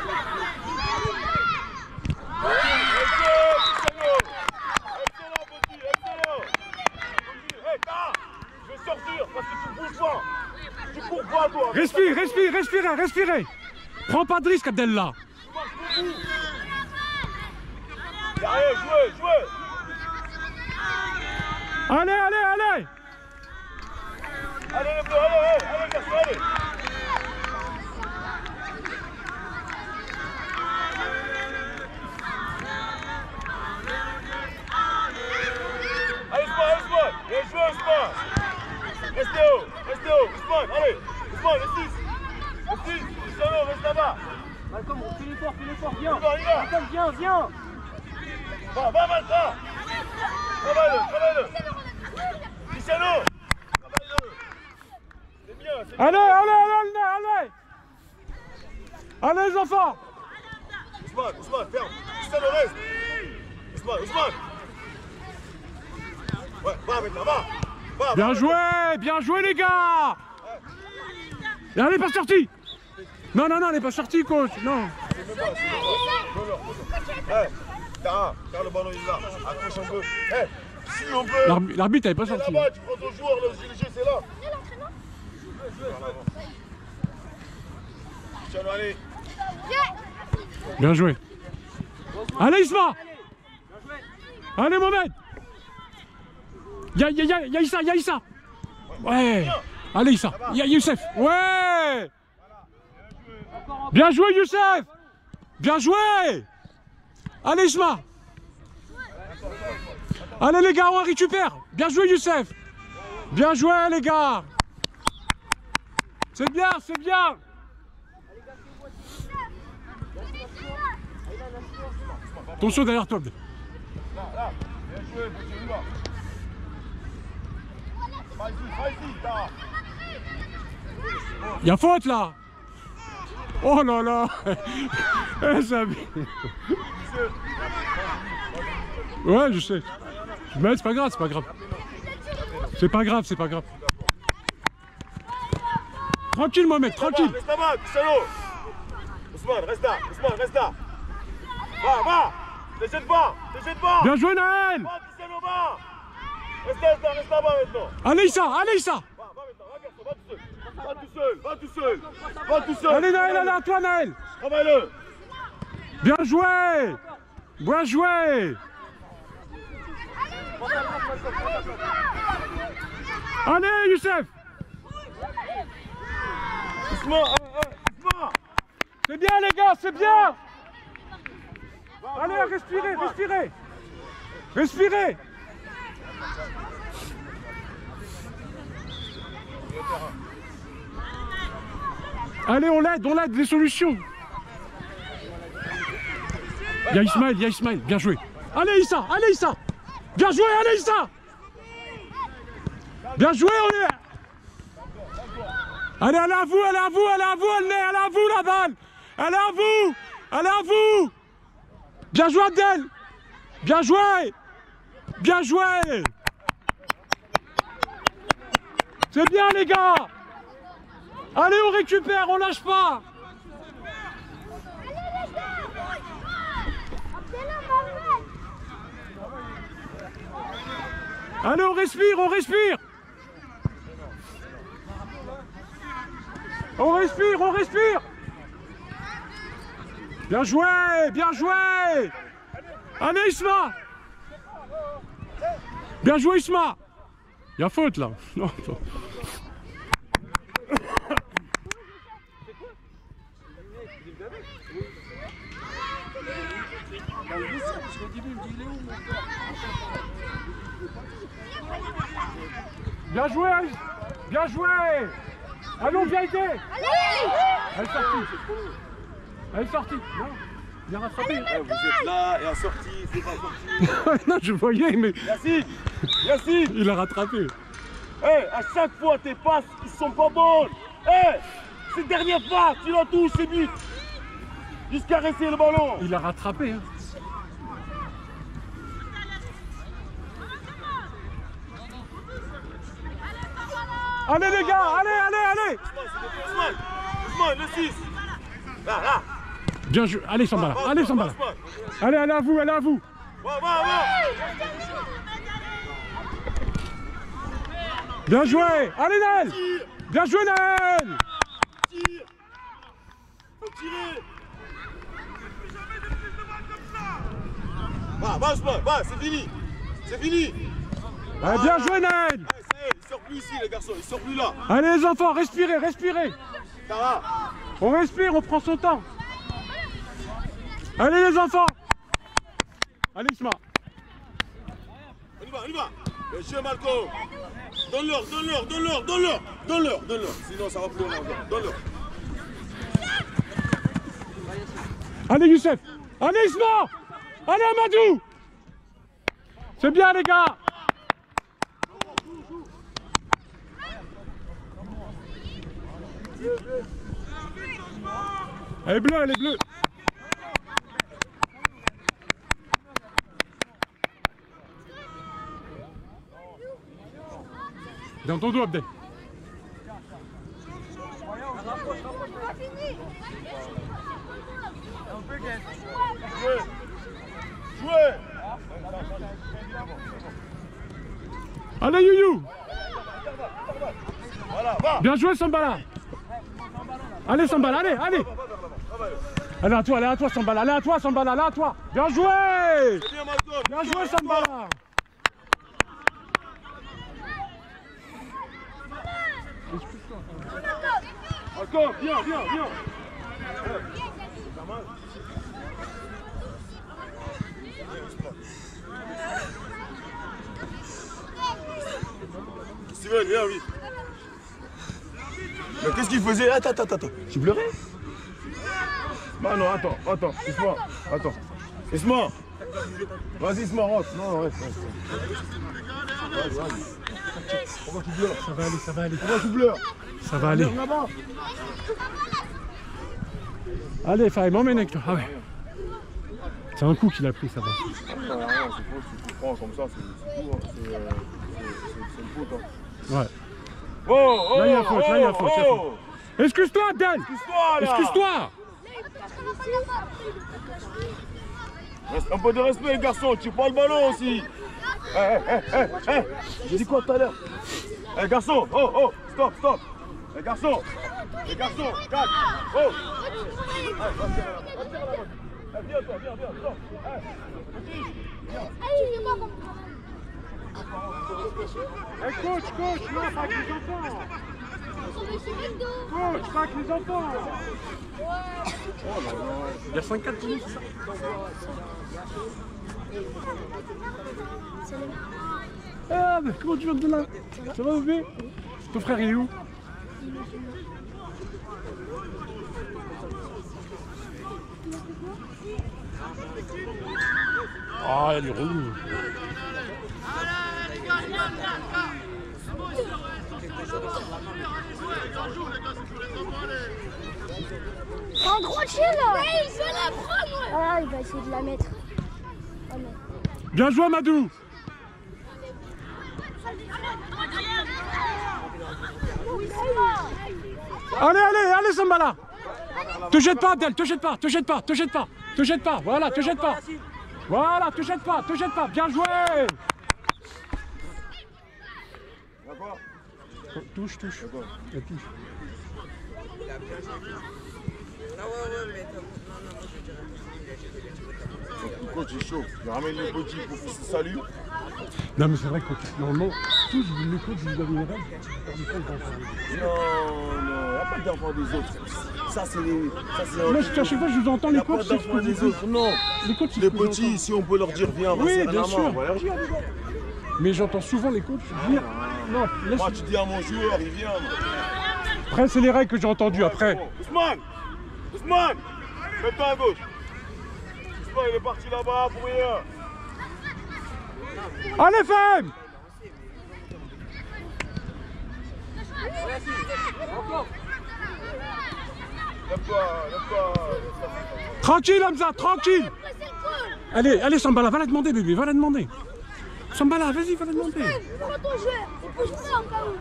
Excellent. Je vais sortir parce que tu bouges pas. Tu cours pas, toi. Respirez. Prends pas de risque, Abdella. Y'a rien, jouez. Allez. Allez, les bleus, allez, garçon, allez. Allez, Ousmane. Bien joué, Ousmane. Restez haut. Ousmane, allez. Ousmane, le 6. Cristiano, reste là-bas. Malcolm, fais l'effort, viens. Il va. Malcolm, viens. Va, Malcolm. Travaille-le. Cristiano. Travaille-le. C'est bien. Allez. Allez, les enfants. Ousmane, ferme. Cristiano, reste. Ousmane. Ouais, va maintenant, va. Bien joué les gars. Et elle n'est pas sortie. Non, elle n'est pas sortie, coach. Non. Car le ballon il est là. Accroche un peu. Si on peut. L'arbitre n'est pas sorti. Là-bas, tu prends ton joueur, le jeu c'est là. Tiens, allez. Bien joué. Allez Isma. Allez Mohamed. Y'a Issa. Ouais. Allez Issa. Y'a Youssef. Ouais. Bien joué Youssef. Bien joué. Allez Isma. Allez les gars, on récupère. Bien joué Youssef. Bien joué les gars. C'est bien. Attention derrière toi. Là. Bien joué, continue là. Vas-y, Tara. Il y a faute là. Oh là là. Ça... Ouais, je sais. Mais c'est pas grave. C'est pas grave. Tranquille Mohamed, tranquille. Reste là-bas, Cristiano. Ousmane, reste là. Va. Te jette pas. Bien joué Naël. Va, Cristiano, va. Reste là-bas maintenant. Allez Issa. Va maintenant, va tout seul. Allez Naël, allez à toi Naël. Travaille-le. Bien joué. Allez Youssef. Ousmane. C'est bien les gars, c'est bien. Allez, respirez. Allez, on l'aide, des solutions. Il y a Ismaël, bien joué. Allez Issa. Bien joué, allez Issa. Bien joué, on est... Allez, elle est à vous, la balle. Elle est à vous. Bien joué Abdel. Bien joué. C'est bien les gars. Allez, on récupère, on lâche pas. Allez, on respire. On respire. Bien joué. Allez Isma. Bien joué Isma. Il y a faute là. Non. Bien joué. Allons, viens aider. Elle est sortie. Non, bien rattrapé. Vous êtes là et à sortie, c'est pas sorti. Non, je voyais, mais... Yacine. Il a rattrapé. À chaque fois, tes passes, ils sont pas bonnes. Ces dernières passes, tu la touches, c'est but. Juste caresser le ballon. Il a rattrapé. Hein. Allez les gars, allez. Ousmane, le 6. Là. Bien joué. Allez Sambala. Allez, à vous. Va. Bien joué. Allez Naël. Bien joué Naël. Tire. Faut tirer. Va Ousmane, c'est fini. Allez, bien joué Naël. Il sort plus ici les garçons, il sort plus là. Allez les enfants, respirez. Tara. On respire, on prend son temps. Allez les enfants. Allez Isma. On y va. Monsieur Malcolm. Donne-leur. Sinon ça va plus loin. Donne-leur. Allez Youssef. Allez Isma. Allez Amadou. C'est bien les gars. Elle est bleue. Dans ton dos, Abdel. Jouez. Allez, Youyou. Voilà, va. Bien joué, Sambala. Allez, Sambala, allez, allez. Allez à toi, Sambala, allez à toi, Sambala, allez à toi. Bien joué. Bien joué, Sambala. Encore, viens. Steven, viens, oui. Mais qu'est-ce qu'il faisait? Attends. Tu pleurais? Bah non, attends. Isma, attends. Isma. Vas-y, Isma, rentre. Non, reste. Vas-y. Pourquoi tu pleures? Ça va aller. Pourquoi tu pleures? Ça va aller. Là-bas. Allez, Faye, m'emmène avec toi. Ah ouais. C'est un coup qu'il a pris, ça va. Non, rien, c'est faux, si tu prends comme ça, c'est tout, hein. C'est une faute. Hein. Ouais. Oh, Là, il y a faute, il y a faute. Excuse-toi, Abdel. Excuse-toi, là. Excuse-toi. Un peu de respect, garçon, tu prends le ballon aussi. J'ai dit quoi tout à l'heure? Garçon, oh, stop. Garçon, calme. Oh. Viens, stop. Coach, non, pas avec les enfants. Coach, pas avec les enfants. Il y a 5-4 pour nous, c'est ça? Ah, mais comment tu viens de là? Ça va, bébé? Ton frère, il est où? Ah, elle est relou. En gros chill là. Mais il veut la prendre. Ah, il va essayer de la mettre. Oh, non. Bien joué, Madou. Allez, Sambala. Te jette pas, Abdel, te jette pas. Voilà, te jette pas. Bien joué. Touche. Elle touche. Le coach est chaud. Il ramène les petits pour qu'ils se saluent. Non, mais c'est vrai que normalement, tous les coachs, vous avez une règle. Non, il n'y a pas d'enfants des autres. Ça, c'est les. Moi, à chaque fois, je vous entends, les coachs, c'est ce que vous des autres. Non. Les petits, si on peut leur dire, viens, oui, bien sûr. on va leur dire. Mais j'entends souvent les coachs dire. Non, laisse. Moi, tu dis à mon joueur, il vient. Après, c'est les règles que j'ai entendues après. Ousmane, mets-toi à gauche. Ousmane, il est parti là-bas pour rien. Allez, femme. Lève-toi. Tranquille, Hamza, tranquille. Allez, Sambala, va la demander, bébé, va la demander. Sambala, vas-y, va la demander. Prends ton joueur, on pousse pas en cas où.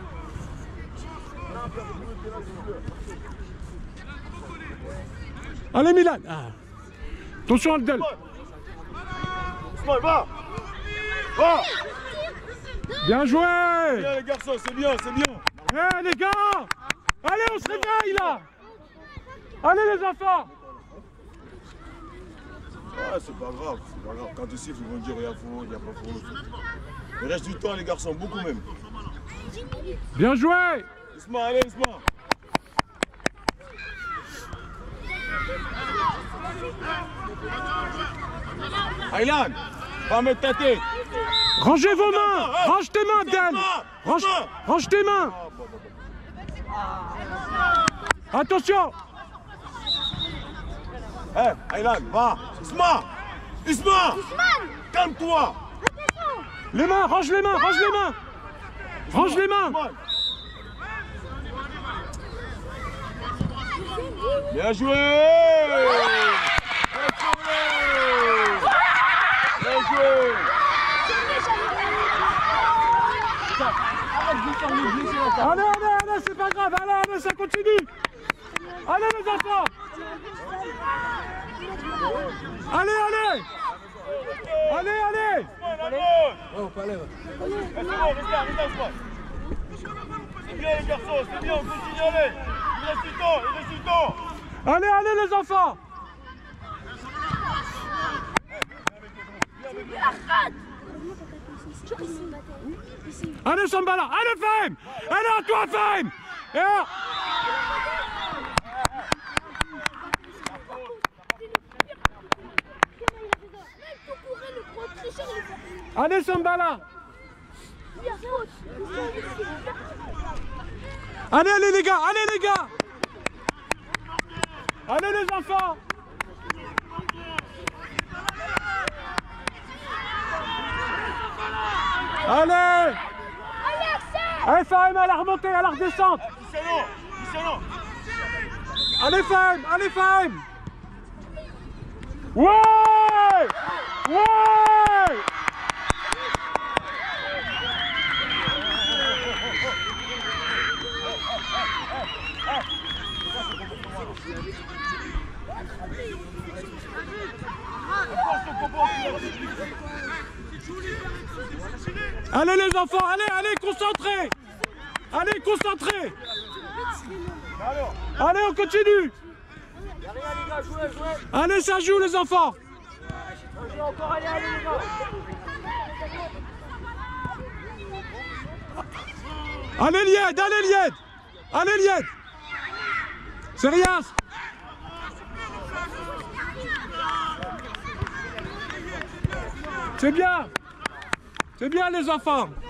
Allez, Milan. Attention, Abdel. Ousmane, va. Bien joué. Bien les garçons, c'est bien. Eh les gars. Allez, on se réveille là. Allez les enfants. Ah, c'est pas grave. Quand tu siffles, ils vont dire il y a faute, il n'y a pas faute. Il reste du temps les garçons, beaucoup même. Bien joué. Allez, Aylan, va mettre ta tête. Rangez vos mains. Range tes mains, Abdel. Range tes mains. Attention. Aylan, va. Isma. Calme-toi. Les mains, range les mains. Bien joué. Bien joué. Allez, allez, allez, c'est pas grave. Allez, allez, ça continue. Allez, les enfants. Allez, allez. Allez, allez. C'est bon, reste là, Ousmane. C'est bien les garçons, c'est bien, on continue, allez. Il reste du temps, il reste du temps. Allez, allez, les enfants. Allez, Sambala. Allez, Fahim. Allez, à toi, Fahim. Allez, Sambala. Allez, allez, les gars. Allez, les gars. Allez, les enfants. Allez. Allez, Fahim, à la remontée, à la redescente. Luciano. Allez, Fahim. Allez, Fahim. Ouais. Ouais. Allez les enfants, allez, allez, concentrez. Allez, concentrez. Allez, on continue. Allez, ça joue les enfants. Encore, allez, allez, les gars. Allez, Lied, allez, Lied. Allez, Lied. C'est rien. C'est bien. C'est bien les enfants.